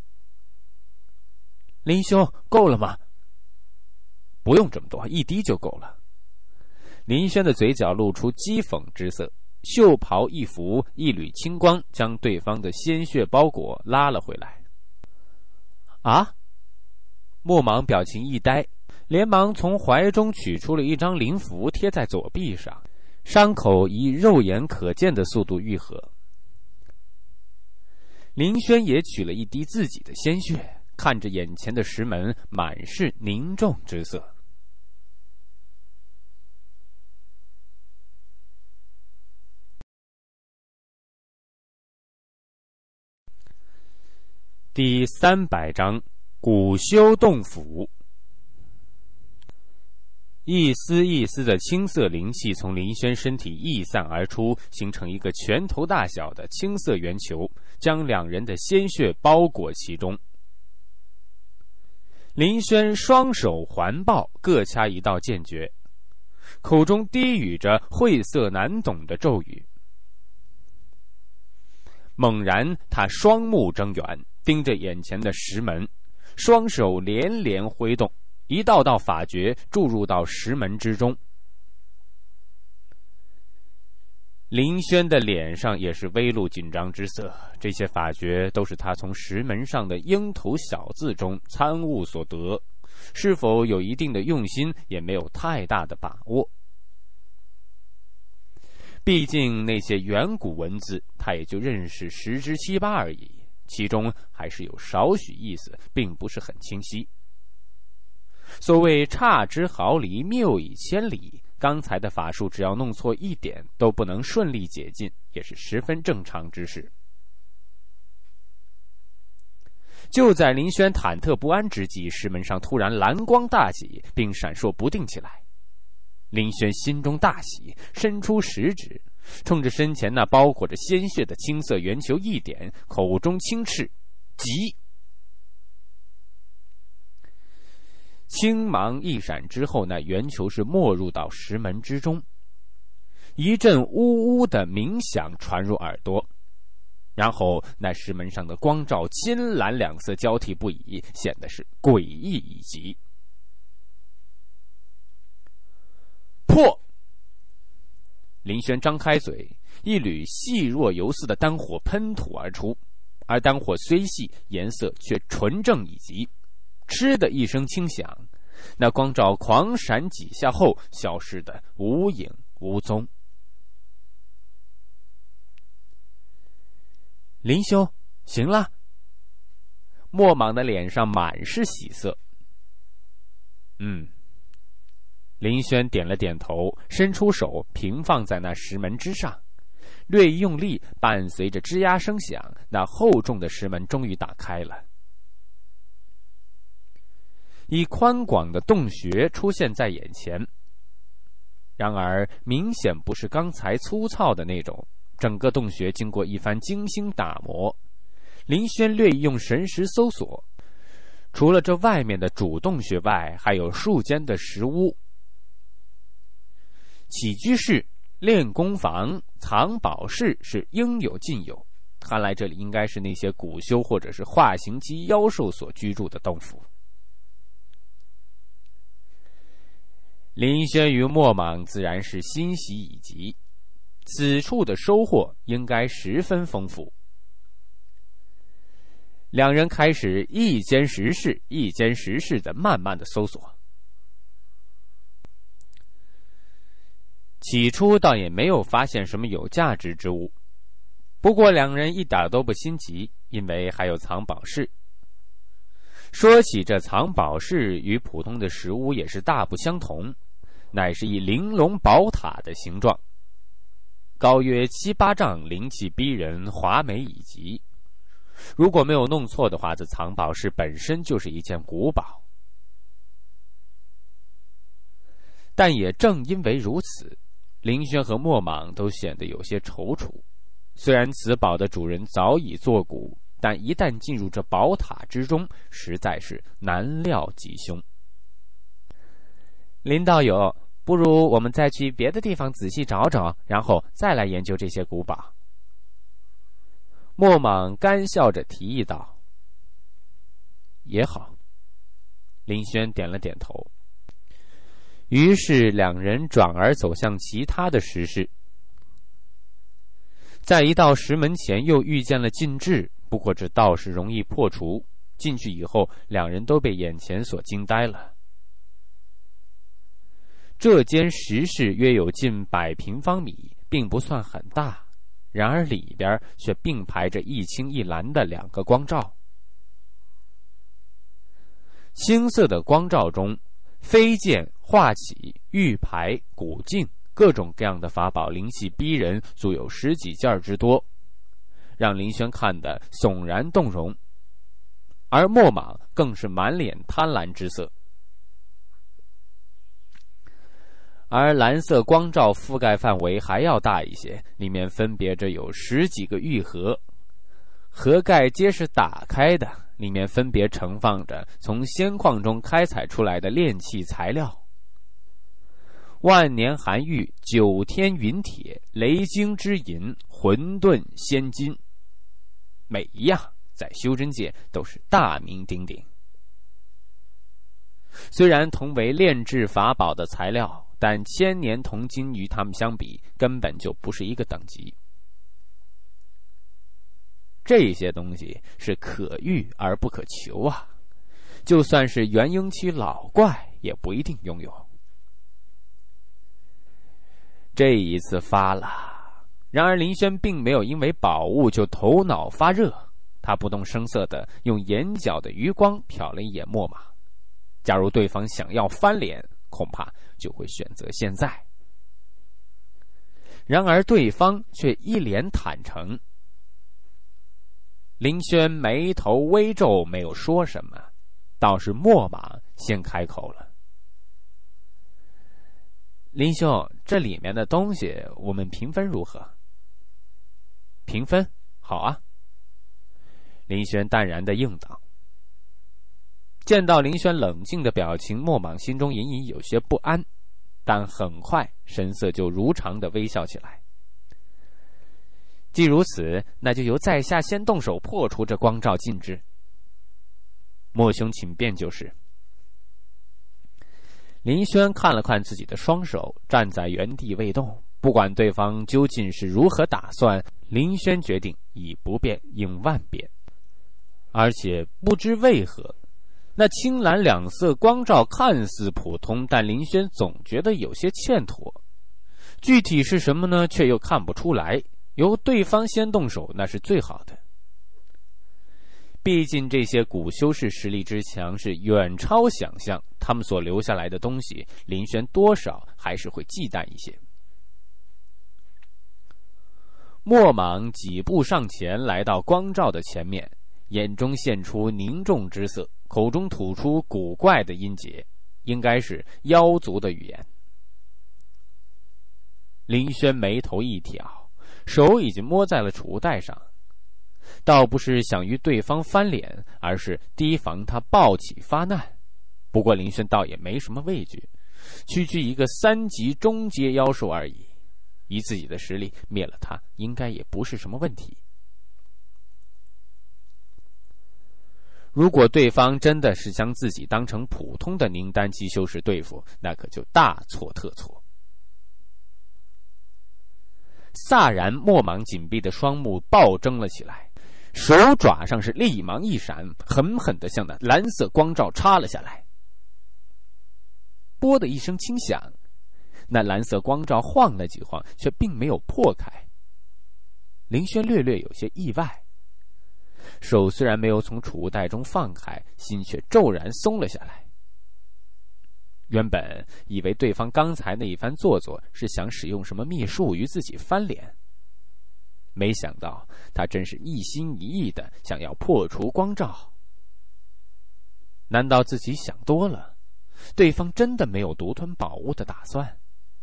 林兄，够了吗？不用这么多，一滴就够了。林轩的嘴角露出讥讽之色，袖袍一拂，一缕青光将对方的鲜血包裹拉了回来。啊！莫莽表情一呆，连忙从怀中取出了一张灵符，贴在左臂上，伤口以肉眼可见的速度愈合。林轩也取了一滴自己的鲜血，看着眼前的石门，满是凝重之色。第300章古修洞府。一丝一丝的青色灵气从林轩身体溢散而出，形成一个拳头大小的青色圆球，将两人的鲜血包裹其中。林轩双手环抱，各掐一道剑诀，口中低语着晦涩难懂的咒语。猛然他双目睁圆，盯着眼前的石门，双手连连挥动，一道道法诀注入到石门之中。林轩的脸上也是微露紧张之色，这些法诀都是他从石门上的鹰头小字中参悟所得，是否有一定的用心也没有太大的把握。毕竟那些远古文字他也就认识10之7、8而已，其中还是有少许意思，并不是很清晰。所谓差之毫厘，谬以千里，刚才的法术只要弄错一点都不能顺利解禁，也是十分正常之事。就在林轩忐忑不安之际，石门上突然蓝光大起，并闪烁不定起来。林轩心中大喜，伸出食指，冲着身前那包裹着鲜血的青色圆球一点，口中轻斥：急！青芒一闪之后，那圆球是没入到石门之中，一阵呜呜的鸣响传入耳朵，然后那石门上的光照金蓝两色交替不已，显得是诡异以极。破！林轩张开嘴，一缕细若游丝的丹火喷吐而出，而丹火虽细，颜色却纯正以极。嗤的一声轻响，那光照狂闪几下后，消失得无影无踪。林兄，行了。莫莽的脸上满是喜色。林轩点了点头，伸出手平放在那石门之上，略一用力，伴随着吱呀声响，那厚重的石门终于打开了。一宽广的洞穴出现在眼前，然而明显不是刚才粗糙的那种，整个洞穴经过一番精心打磨。林轩略一用神识搜索，除了这外面的主洞穴外，还有数间的石屋。 起居室、练功房、藏宝室是应有尽有，看来这里应该是那些古修或者是化形期妖兽所居住的洞府。林轩与莫莽自然是欣喜已极，此处的收获应该十分丰富。两人开始一间石室一间石室的慢慢的搜索。起初倒也没有发现什么有价值之物，不过两人一点都不心急，因为还有藏宝室。说起这藏宝室，与普通的石屋也是大不相同，乃是以玲珑宝塔的形状，高约7、8丈，灵气逼人，华美以极。如果没有弄错的话，这藏宝室本身就是一件古宝。但也正因为如此，林轩和莫莽都显得有些踌躇。虽然此宝的主人早已作古，但一旦进入这宝塔之中，实在是难料吉凶。林道友，不如我们再去别的地方仔细找找，然后再来研究这些古宝。莫莽干笑着提议道。也好。林轩点了点头。于是两人转而走向其他的石室。在一道石门前又遇见了禁制，不过这倒是容易破除。进去以后，两人都被眼前所惊呆了。这间石室约有近100平方米，并不算很大，然而里边却并排着一青一蓝的2个光罩。青色的光罩中，飞剑、画戟、玉牌、古镜，各种各样的法宝，灵气逼人，足有10几件之多，让林轩看得悚然动容。而莫莽更是满脸贪婪之色。而蓝色光罩覆盖范围还要大一些，里面分别着有10几个玉盒，盒盖皆是打开的，里面分别盛放着从仙矿中开采出来的炼器材料。万年寒玉、9天云铁、雷晶之银、混沌仙金，每一样在修真界都是大名鼎鼎。虽然同为炼制法宝的材料，但千年铜金与他们相比，根本就不是一个等级。这些东西是可遇而不可求啊，就算是元婴期老怪也不一定拥有。这一次发了，然而林轩并没有因为宝物就头脑发热，他不动声色地用眼角的余光瞟了一眼莫莽。假如对方想要翻脸，恐怕就会选择现在。然而对方却一脸坦诚。林轩眉头微皱，没有说什么，倒是莫莽先开口了。林兄，这里面的东西我们平分如何？平分？好啊。林轩淡然地应道。见到林轩冷静的表情，莫莽心中隐隐有些不安，但很快神色就如常地微笑起来。既如此，那就由在下先动手破除这光罩禁制。莫兄请便就是。林轩看了看自己的双手，站在原地未动，不管对方究竟是如何打算，林轩决定以不变应万变。而且不知为何，那青蓝2色光罩看似普通，但林轩总觉得有些欠妥。具体是什么呢，却又看不出来。由对方先动手，那是最好的。毕竟这些古修士实力之强是远超想象，他们所留下来的东西，林轩多少还是会忌惮一些。莫莽几步上前，来到光罩的前面，眼中现出凝重之色，口中吐出古怪的音节，应该是妖族的语言。林轩眉头一挑，手已经摸在了储物袋上，倒不是想与对方翻脸，而是提防他暴起发难。不过林轩倒也没什么畏惧， 区区一个3级中阶妖兽而已，以自己的实力灭了他，应该也不是什么问题。如果对方真的是将自己当成普通的宁丹级修士对付，那可就大错特错。飒然墨芒紧闭的双目暴睁了起来，手爪上是利芒一闪，狠狠地向那蓝色光罩插了下来。啵的一声轻响，那蓝色光罩晃了几晃，却并没有破开。林轩略略有些意外，手虽然没有从储物袋中放开，心却骤然松了下来。原本以为对方刚才那一番做作是想使用什么秘术与自己翻脸，没想到他真是一心一意的想要破除光罩。难道自己想多了？对方真的没有独吞宝物的打算？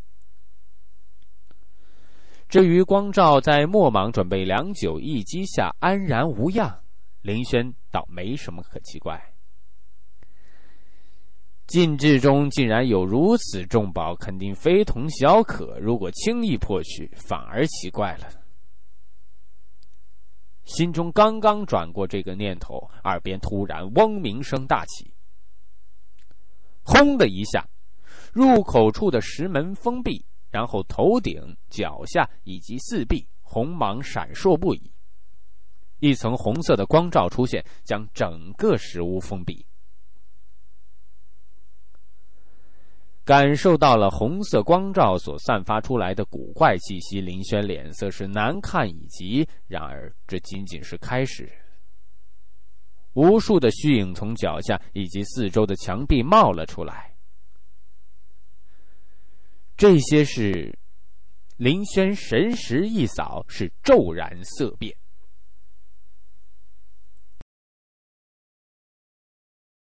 至于光罩在墨芒准备良久一击下安然无恙，林轩倒没什么可奇怪。禁制中竟然有如此重宝，肯定非同小可，如果轻易破去，反而奇怪了。心中刚刚转过这个念头，耳边突然嗡鸣声大起，轰的一下，入口处的石门封闭，然后头顶、脚下以及四壁红芒闪烁不已，一层红色的光罩出现，将整个石屋封闭。感受到了红色光罩所散发出来的古怪气息，林轩脸色是难看以极。然而这仅仅是开始，无数的虚影从脚下以及四周的墙壁冒了出来。这些是林轩神识一扫，是骤然色变。